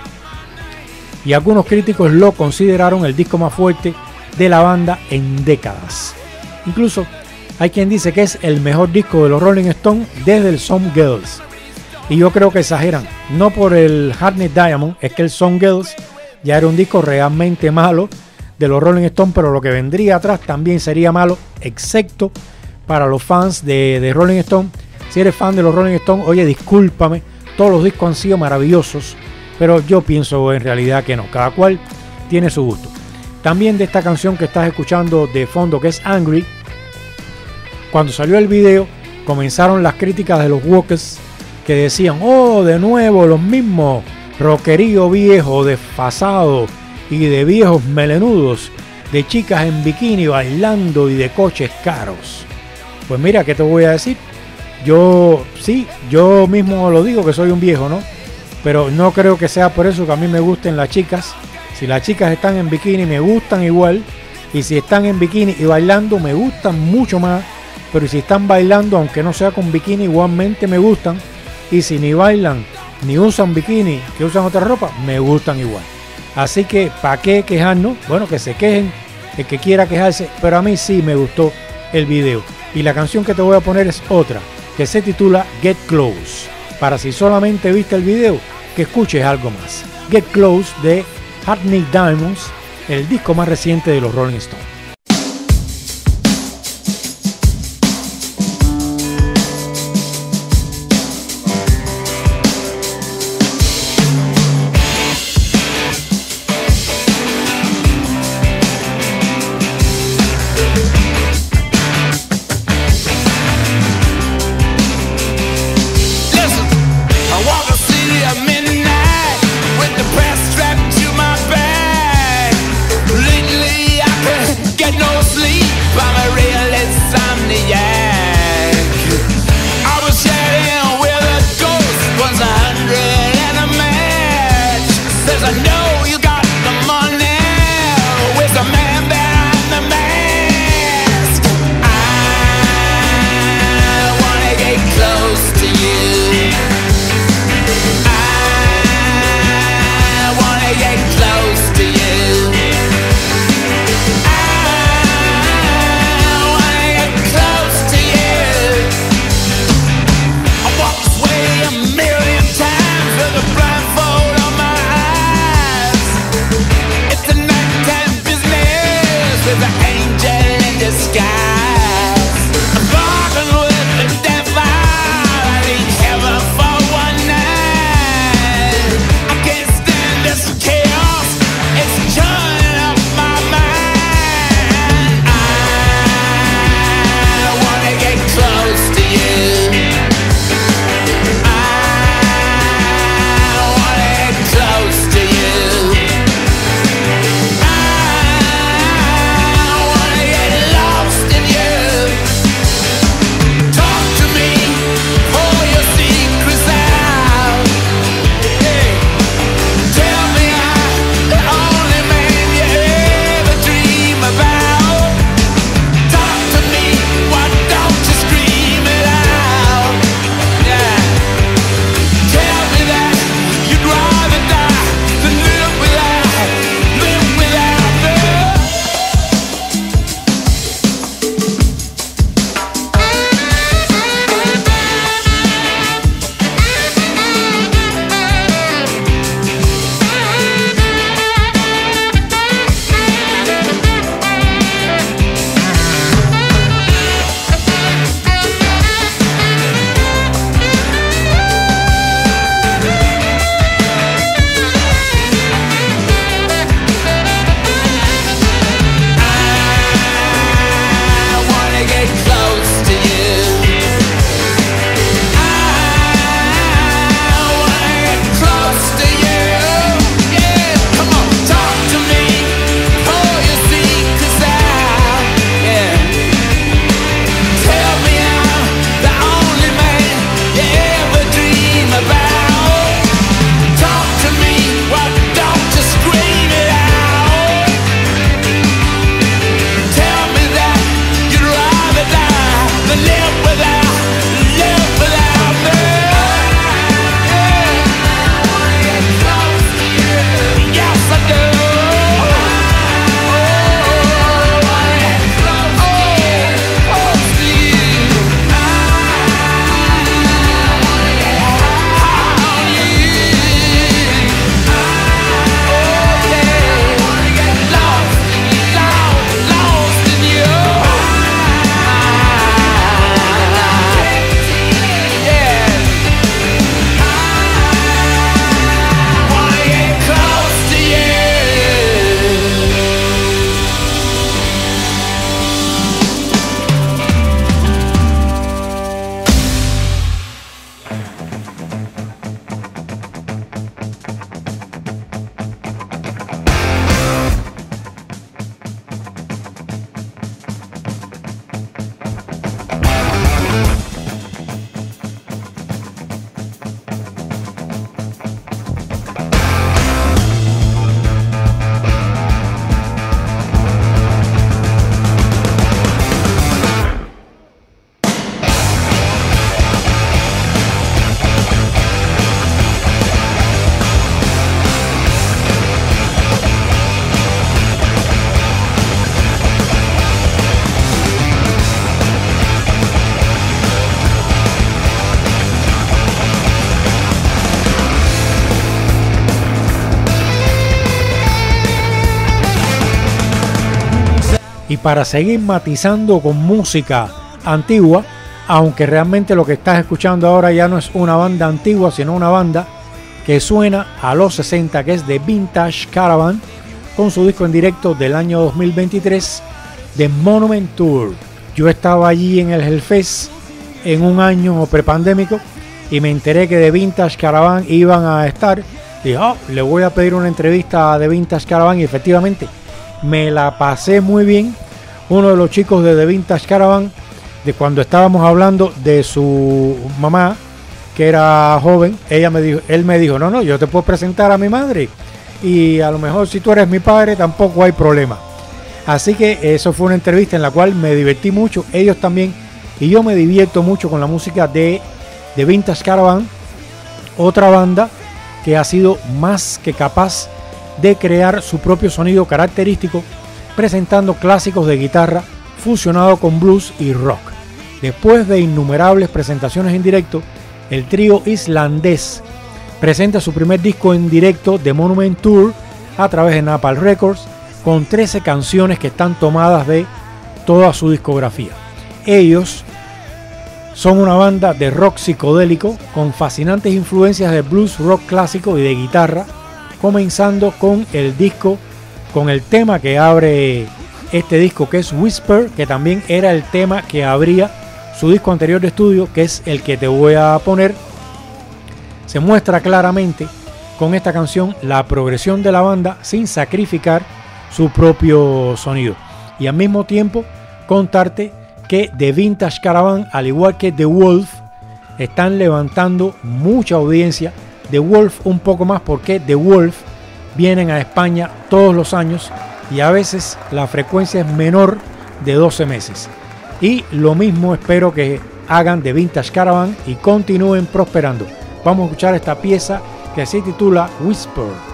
y algunos críticos lo consideraron el disco más fuerte de la banda en décadas. Incluso hay quien dice que es el mejor disco de los Rolling Stones desde el Some Girls, y yo creo que exageran, no por el Hackney Diamond, es que el Some Girls ya era un disco realmente malo de los Rolling Stones, pero lo que vendría atrás también sería malo, excepto para los fans de, de Rolling Stone. Si eres fan de los Rolling Stones, oye, discúlpame, todos los discos han sido maravillosos, pero yo pienso en realidad que no, cada cual tiene su gusto. También de esta canción que estás escuchando de fondo, que es Angry, cuando salió el video comenzaron las críticas de los Walkers, que decían, oh, de nuevo los mismos, rockerío viejo, desfasado, y de viejos melenudos, de chicas en bikini bailando y de coches caros. Pues mira, ¿qué te voy a decir? Yo, sí, yo mismo lo digo que soy un viejo, ¿no? Pero no creo que sea por eso que a mí me gusten las chicas. Si las chicas están en bikini me gustan igual, y si están en bikini y bailando me gustan mucho más, pero si están bailando aunque no sea con bikini igualmente me gustan, y si ni bailan ni usan bikini, que usan otra ropa, me gustan igual. Así que ¿para qué quejarnos? Bueno, que se quejen el que quiera quejarse, pero a mí sí me gustó el video, y la canción que te voy a poner es otra, que se titula Get Close, para si solamente viste el video, que escuches algo más. Get Close de Hackney Diamonds, el disco más reciente de los Rolling Stones. Lately I could Y para seguir matizando con música antigua, aunque realmente lo que estás escuchando ahora ya no es una banda antigua, sino una banda que suena a los sesenta, que es The Vintage Caravan, con su disco en directo del año dos mil veintitrés, The Monument Tour. Yo estaba allí en el Hellfest en un año prepandémico y me enteré que The Vintage Caravan iban a estar. Dije, oh, le voy a pedir una entrevista a The Vintage Caravan, y efectivamente me la pasé muy bien. Uno de los chicos de The Vintage Caravan, de cuando estábamos hablando de su mamá, que era joven, ella me dijo, él me dijo, no, no, yo te puedo presentar a mi madre, y a lo mejor si tú eres mi padre tampoco hay problema. Así que eso fue una entrevista en la cual me divertí mucho, ellos también, y yo me divierto mucho con la música de The Vintage Caravan, otra banda que ha sido más que capaz de crear su propio sonido característico, presentando clásicos de guitarra fusionado con blues y rock. Después de innumerables presentaciones en directo, el trío islandés presenta su primer disco en directo, The Monument Tour, a través de Napalm Records, con trece canciones que están tomadas de toda su discografía. Ellos son una banda de rock psicodélico con fascinantes influencias de blues, rock clásico y de guitarra, comenzando con el disco, con el tema que abre este disco, que es Whisper, que también era el tema que abría su disco anterior de estudio, que es el que te voy a poner. Se muestra claramente con esta canción la progresión de la banda sin sacrificar su propio sonido, y al mismo tiempo contarte que The Vintage Caravan, al igual que The Wolf, están levantando mucha audiencia. The Wolf un poco más, porque The Wolf vienen a España todos los años y a veces la frecuencia es menor de doce meses. Y lo mismo espero que hagan The Vintage Caravan y continúen prosperando. Vamos a escuchar esta pieza que se titula Whisper.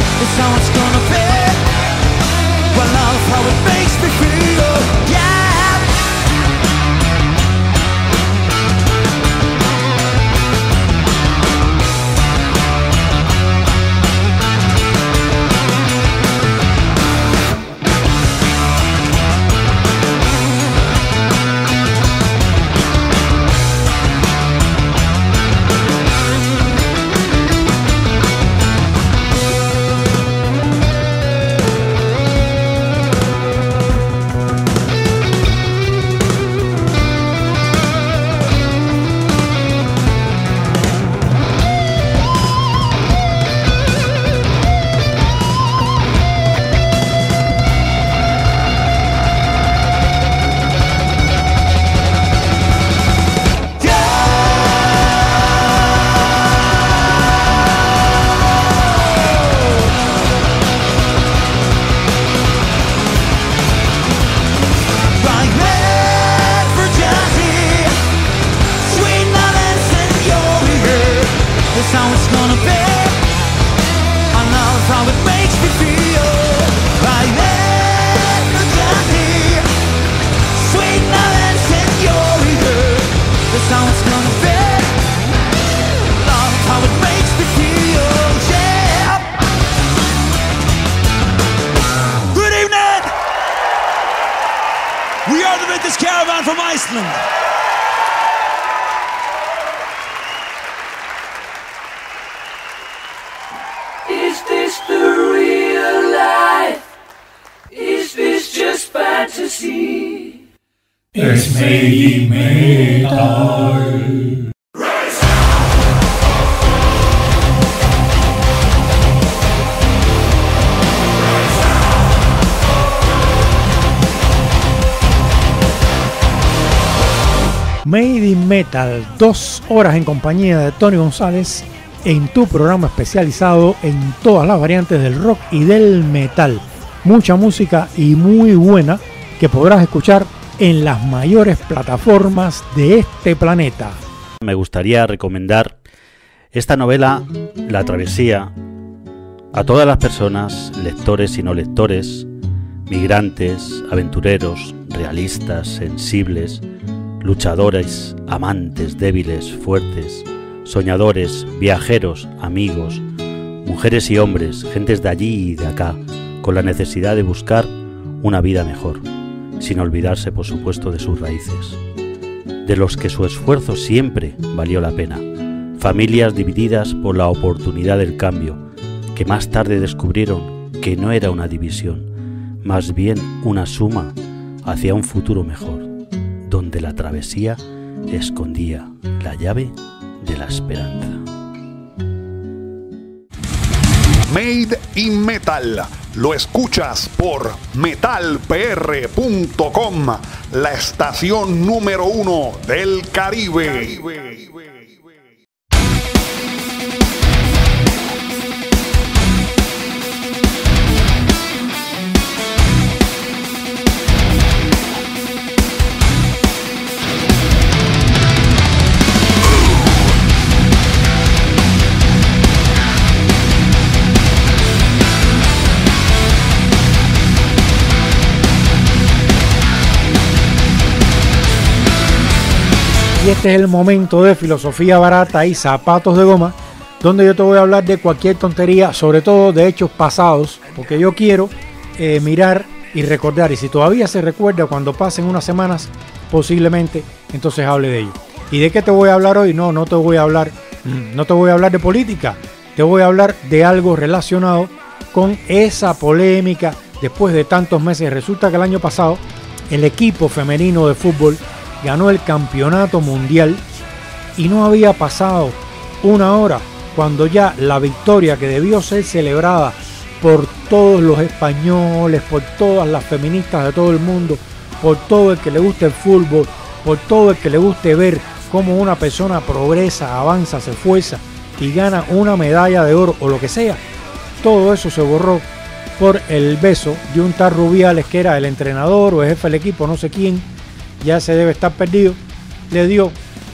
How it makes me feel, yeah. We are the British Caravan from Iceland. Is this the real life? Is this just fantasy? Es Made Metal. Made in Metal, dos horas en compañía de Tony González en tu programa especializado en todas las variantes del rock y del metal. Mucha música y muy buena que podrás escuchar en las mayores plataformas de este planeta. Me gustaría recomendar esta novela, La Travesía, a todas las personas, lectores y no lectores, migrantes, aventureros, realistas, sensibles, luchadores, amantes, débiles, fuertes, soñadores, viajeros, amigos, mujeres y hombres, gentes de allí y de acá, con la necesidad de buscar una vida mejor, sin olvidarse, por supuesto, de sus raíces, de los que su esfuerzo siempre valió la pena, familias divididas por la oportunidad del cambio, que más tarde descubrieron que no era una división, más bien una suma hacia un futuro mejor, donde la travesía escondía la llave de la esperanza. Made in Metal, lo escuchas por metal p r punto com, la estación número uno del Caribe. Caribe. Y este es el momento de filosofía barata y zapatos de goma, donde yo te voy a hablar de cualquier tontería, sobre todo de hechos pasados, porque yo quiero eh, mirar y recordar, y si todavía se recuerda cuando pasen unas semanas, posiblemente entonces hable de ello. ¿Y de qué te voy a hablar hoy? No, no te voy a hablar, no te voy a hablar de política, te voy a hablar de algo relacionado con esa polémica después de tantos meses. Resulta que el año pasado el equipo femenino de fútbol ganó el campeonato mundial y no había pasado una hora cuando ya la victoria, que debió ser celebrada por todos los españoles, por todas las feministas de todo el mundo, por todo el que le guste el fútbol, por todo el que le guste ver cómo una persona progresa, avanza, se esfuerza y gana una medalla de oro o lo que sea, todo eso se borró por el beso de un tal Rubiales, que era el entrenador o el jefe del equipo, no sé quién, ya se debe estar perdido, le dio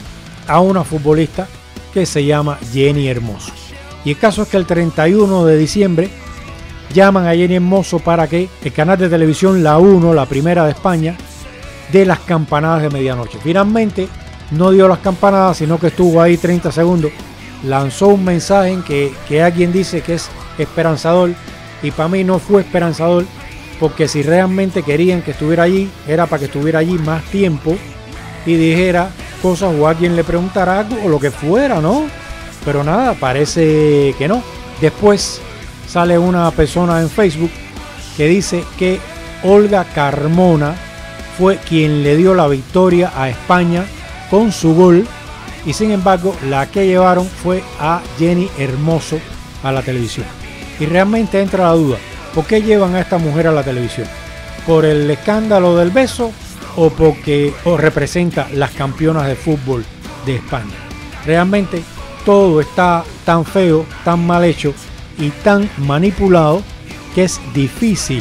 a una futbolista que se llama Jenny Hermoso. Y el caso es que el treinta y uno de diciembre llaman a Jenny Hermoso para que el canal de televisión La uno, la primera de España, dé las campanadas de medianoche. Finalmente no dio las campanadas, sino que estuvo ahí treinta segundos, lanzó un mensaje en que, que alguien dice que es esperanzador, y para mí no fue esperanzador, porque si realmente querían que estuviera allí, era para que estuviera allí más tiempo y dijera cosas o alguien le preguntara algo o lo que fuera, ¿no? Pero nada, parece que no. Después sale una persona en Facebook que dice que Olga Carmona fue quien le dio la victoria a España con su gol, y sin embargo la que llevaron fue a Jenny Hermoso a la televisión. Y realmente entra la duda, ¿por qué llevan a esta mujer a la televisión? ¿Por el escándalo del beso o porque o representa las campeonas de fútbol de España? Realmente todo está tan feo, tan mal hecho y tan manipulado que es difícil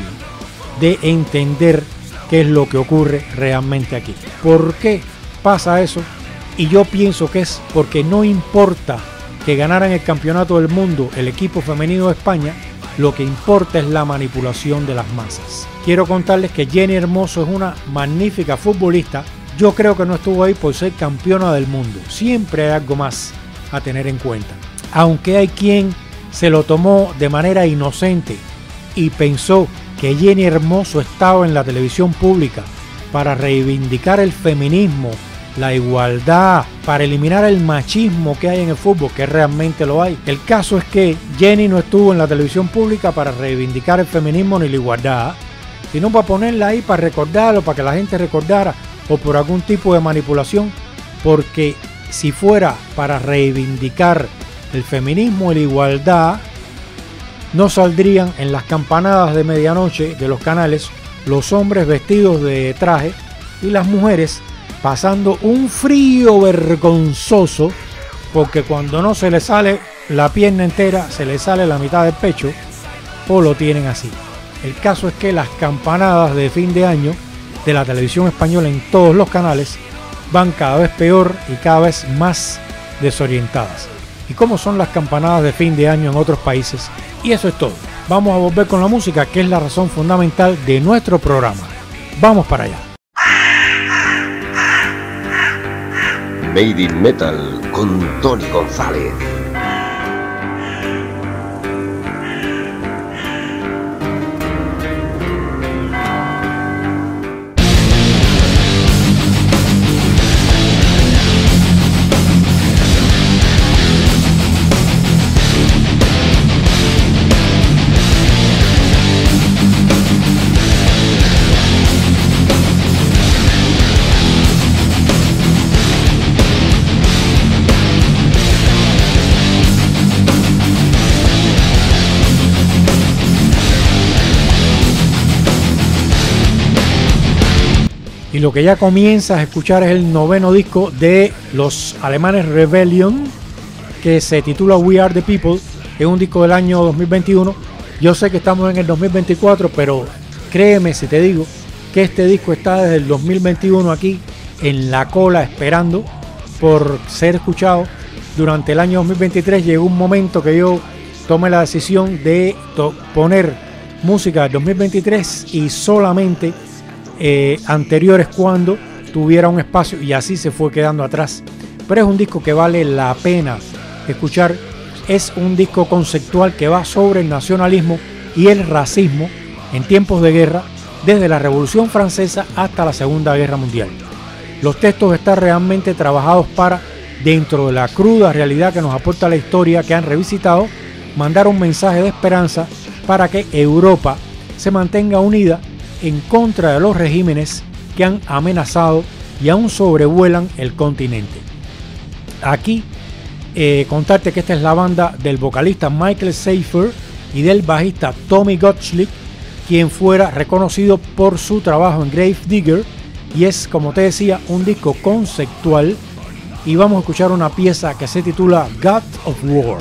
de entender qué es lo que ocurre realmente aquí. ¿Por qué pasa eso? Y yo pienso que es porque no importa que ganaran el campeonato del mundo el equipo femenino de España, lo que importa es la manipulación de las masas. Quiero contarles que Jenny Hermoso es una magnífica futbolista. Yo creo que no estuvo ahí por ser campeona del mundo. Siempre hay algo más a tener en cuenta. Aunque hay quien se lo tomó de manera inocente y pensó que Jenny Hermoso estaba en la televisión pública para reivindicar el feminismo, la igualdad, para eliminar el machismo que hay en el fútbol, que realmente lo hay. El caso es que Jenny no estuvo en la televisión pública para reivindicar el feminismo ni la igualdad, sino para ponerla ahí para recordarlo, para que la gente recordara, o por algún tipo de manipulación, porque si fuera para reivindicar el feminismo y la igualdad, no saldrían en las campanadas de medianoche de los canales los hombres vestidos de traje y las mujeres pasando un frío vergonzoso, porque cuando no se le sale la pierna entera, se le sale la mitad del pecho, o lo tienen así. El caso es que las campanadas de fin de año de la televisión española en todos los canales van cada vez peor y cada vez más desorientadas. ¿Y cómo son las campanadas de fin de año en otros países? Y eso es todo. Vamos a volver con la música, que es la razón fundamental de nuestro programa. Vamos para allá. Made in Metal con Tony González. Y lo que ya comienzas a escuchar es el noveno disco de los alemanes Rebellion, que se titula We Are The People. Es un disco del año dos mil veintiuno. Yo sé que estamos en el dos mil veinticuatro, pero créeme si te digo que este disco está desde el dos mil veintiuno aquí en la cola esperando por ser escuchado. Durante el año dos mil veintitrés llegó un momento que yo tomé la decisión de poner música del dos mil veintitrés y solamente Eh, anteriores cuando tuviera un espacio, y así se fue quedando atrás. Pero es un disco que vale la pena escuchar. Es un disco conceptual que va sobre el nacionalismo y el racismo en tiempos de guerra, desde la Revolución Francesa hasta la Segunda Guerra Mundial. Los textos están realmente trabajados para, dentro de la cruda realidad que nos aporta la historia que han revisitado, mandar un mensaje de esperanza para que Europa se mantenga unida en contra de los regímenes que han amenazado y aún sobrevuelan el continente. Aquí eh, contarte que esta es la banda del vocalista Michael Seifer y del bajista Tommy Gottschalk, quien fuera reconocido por su trabajo en Grave Digger, y es, como te decía, un disco conceptual. Y vamos a escuchar una pieza que se titula God of War.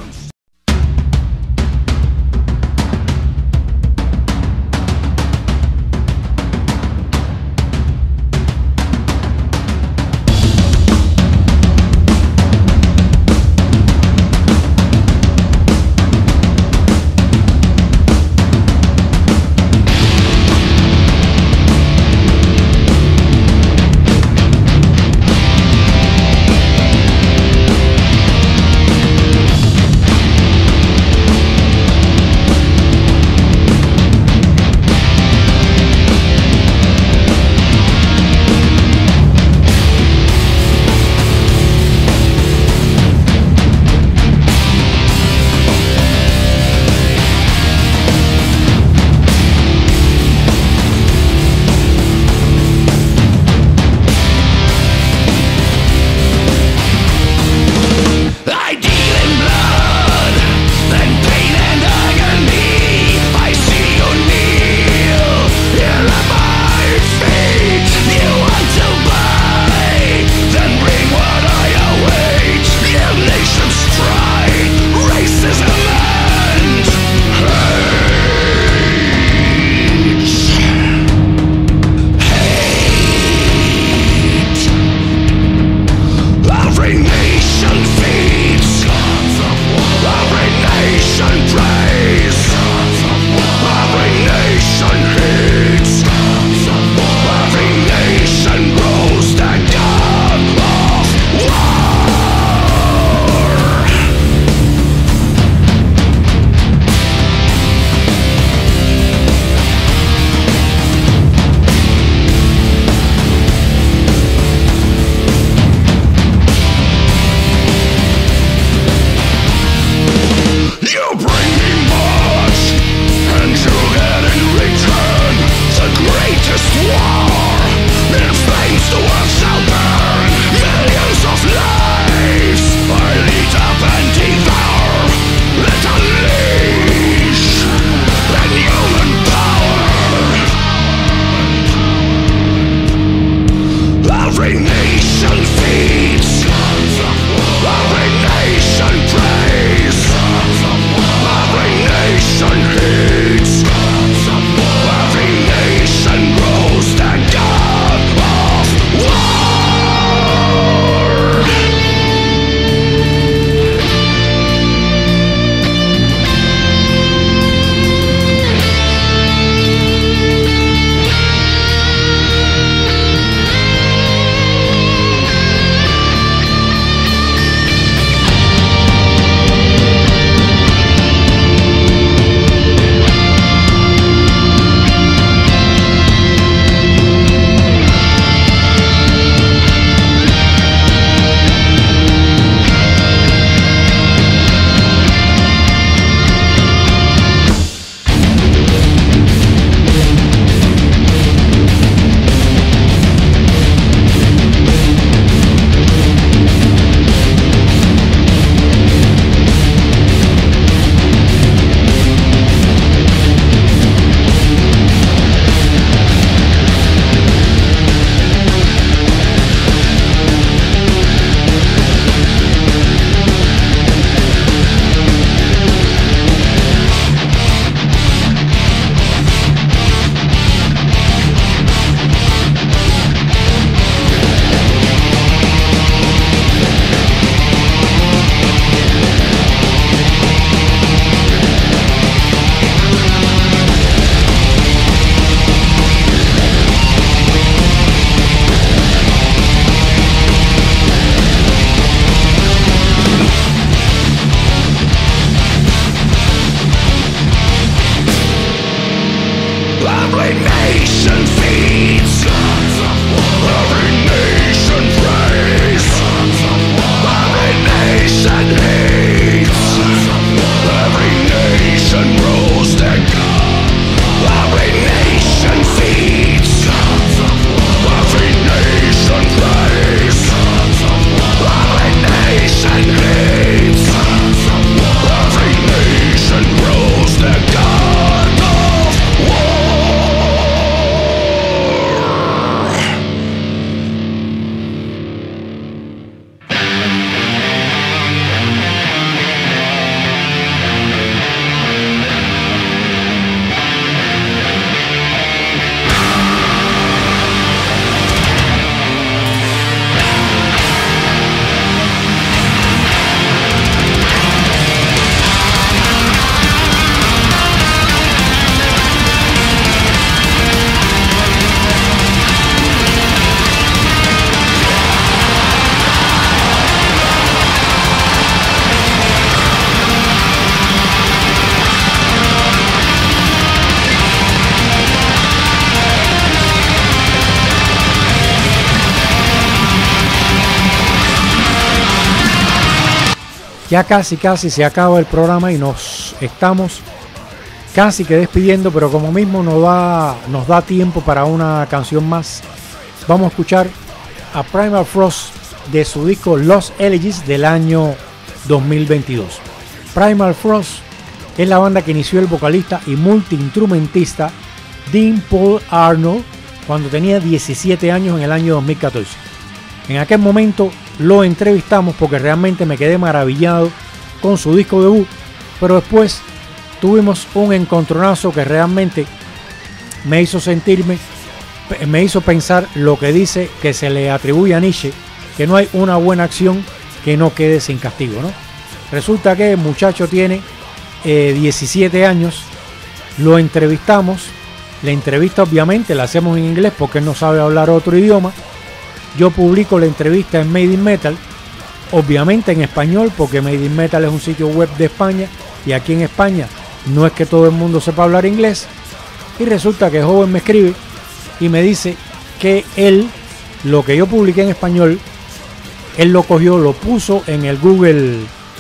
Ya casi casi se acaba el programa y nos estamos casi que despidiendo, pero como mismo nos da, nos da tiempo para una canción más, vamos a escuchar a Primal Frost de su disco Lost Elegies del año dos mil veintidós. Primal Frost es la banda que inició el vocalista y multiinstrumentista Dean Paul Arnold cuando tenía diecisiete años en el año dos mil catorce. En aquel momento lo entrevistamos porque realmente me quedé maravillado con su disco debut, pero después tuvimos un encontronazo que realmente me hizo sentirme, me hizo pensar lo que dice que se le atribuye a Nietzsche, que no hay una buena acción que no quede sin castigo, ¿no? Resulta que el muchacho tiene eh, diecisiete años, lo entrevistamos, la entrevista obviamente la hacemos en inglés porque él no sabe hablar otro idioma. Yo publico la entrevista en Made in Metal, obviamente en español porque Made in Metal es un sitio web de España y aquí en España no es que todo el mundo sepa hablar inglés. Y resulta que el joven me escribe y me dice que él, lo que yo publiqué en español, él lo cogió, lo puso en el Google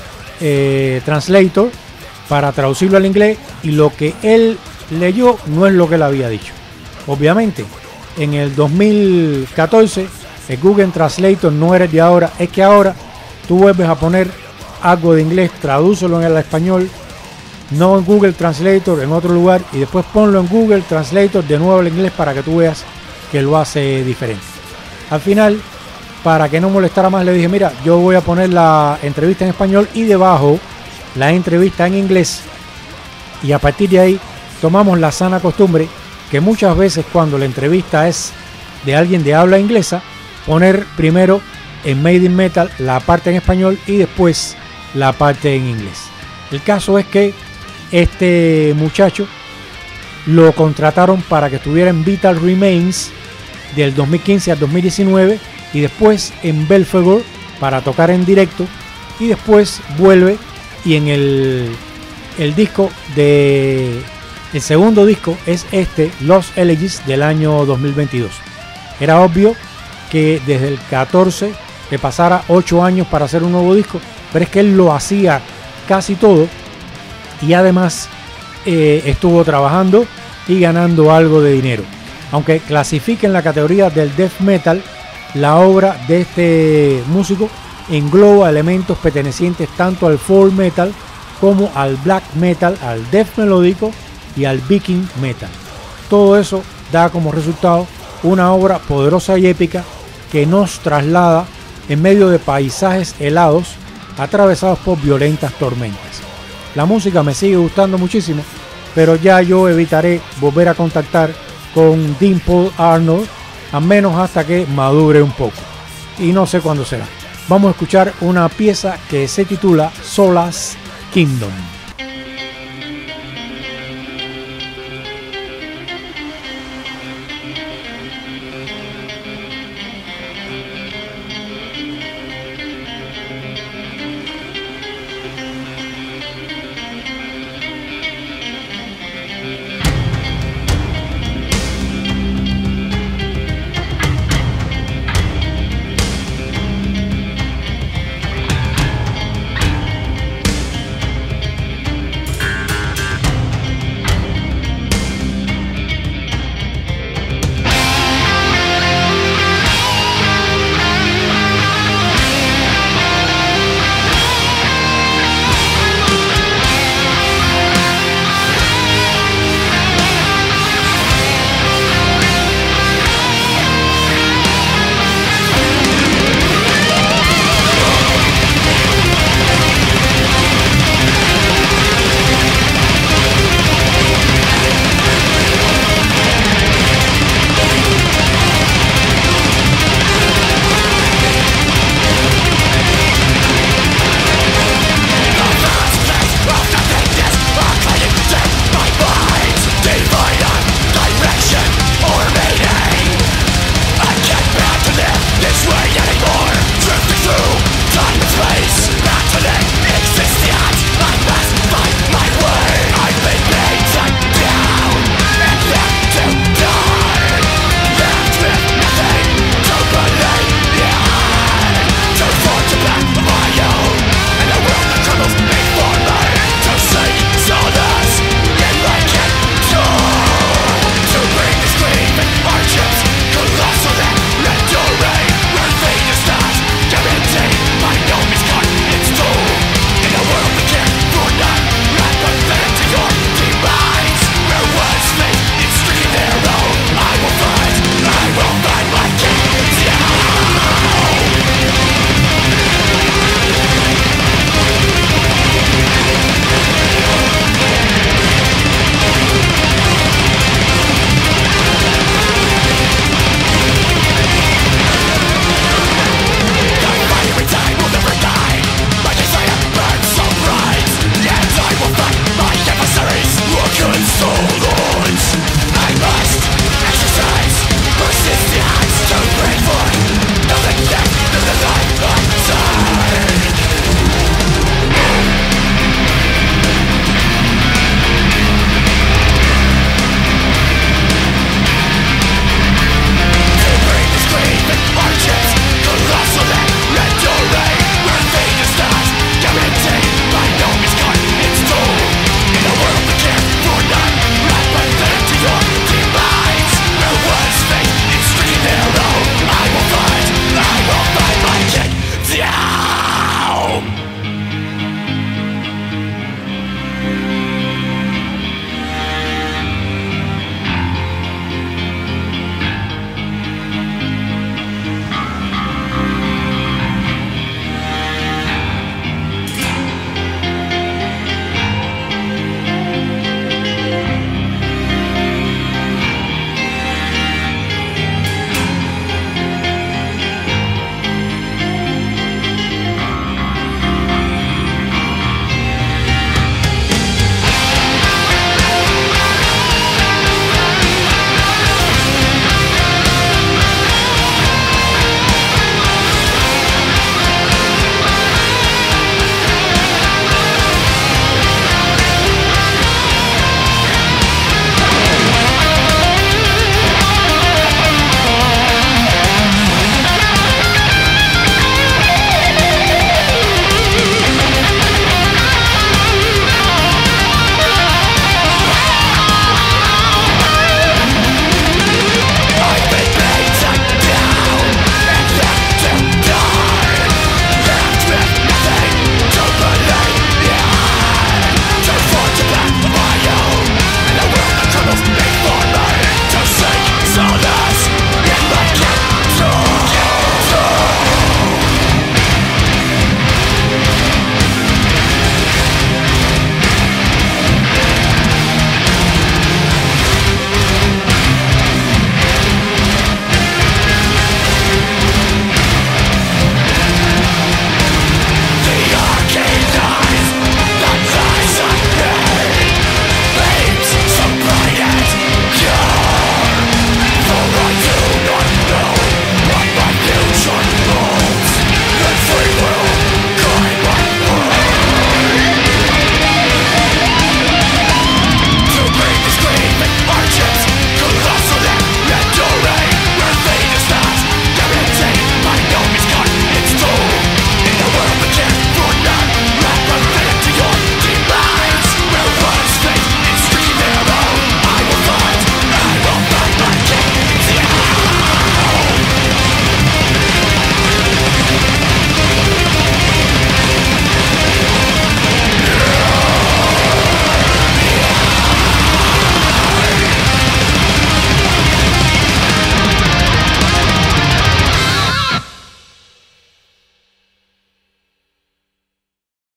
eh, Translator para traducirlo al inglés y lo que él leyó no es lo que él había dicho. Obviamente, en el dos mil catorce el Google Translator no era de ahora, es que ahora tú vuelves a poner algo de inglés, tradúcelo en el español, no en Google Translator, en otro lugar, y después ponlo en Google Translator de nuevo al inglés para que tú veas que lo hace diferente. Al final, para que no molestara más, le dije, mira, yo voy a poner la entrevista en español y debajo la entrevista en inglés, y a partir de ahí tomamos la sana costumbre que muchas veces cuando la entrevista es de alguien de habla inglesa, poner primero en Made in Metal la parte en español y después la parte en inglés. El caso es que este muchacho lo contrataron para que estuviera en Vital Remains del dos mil quince al dos mil diecinueve y después en Belphegor para tocar en directo y después vuelve y en el, el disco de el segundo disco es este Lost Elegies del año dos mil veintidós. Era obvio que desde el catorce le pasara ocho años para hacer un nuevo disco, pero es que él lo hacía casi todo y además eh, estuvo trabajando y ganando algo de dinero. Aunque clasifica en la categoría del death metal, la obra de este músico engloba elementos pertenecientes tanto al folk metal como al black metal, al death melódico y al viking metal. Todo eso da como resultado una obra poderosa y épica que nos traslada en medio de paisajes helados atravesados por violentas tormentas. La música me sigue gustando muchísimo, pero ya yo evitaré volver a contactar con Dean Paul Arnold, al menos hasta que madure un poco, y no sé cuándo será. Vamos a escuchar una pieza que se titula Solace Kingdom.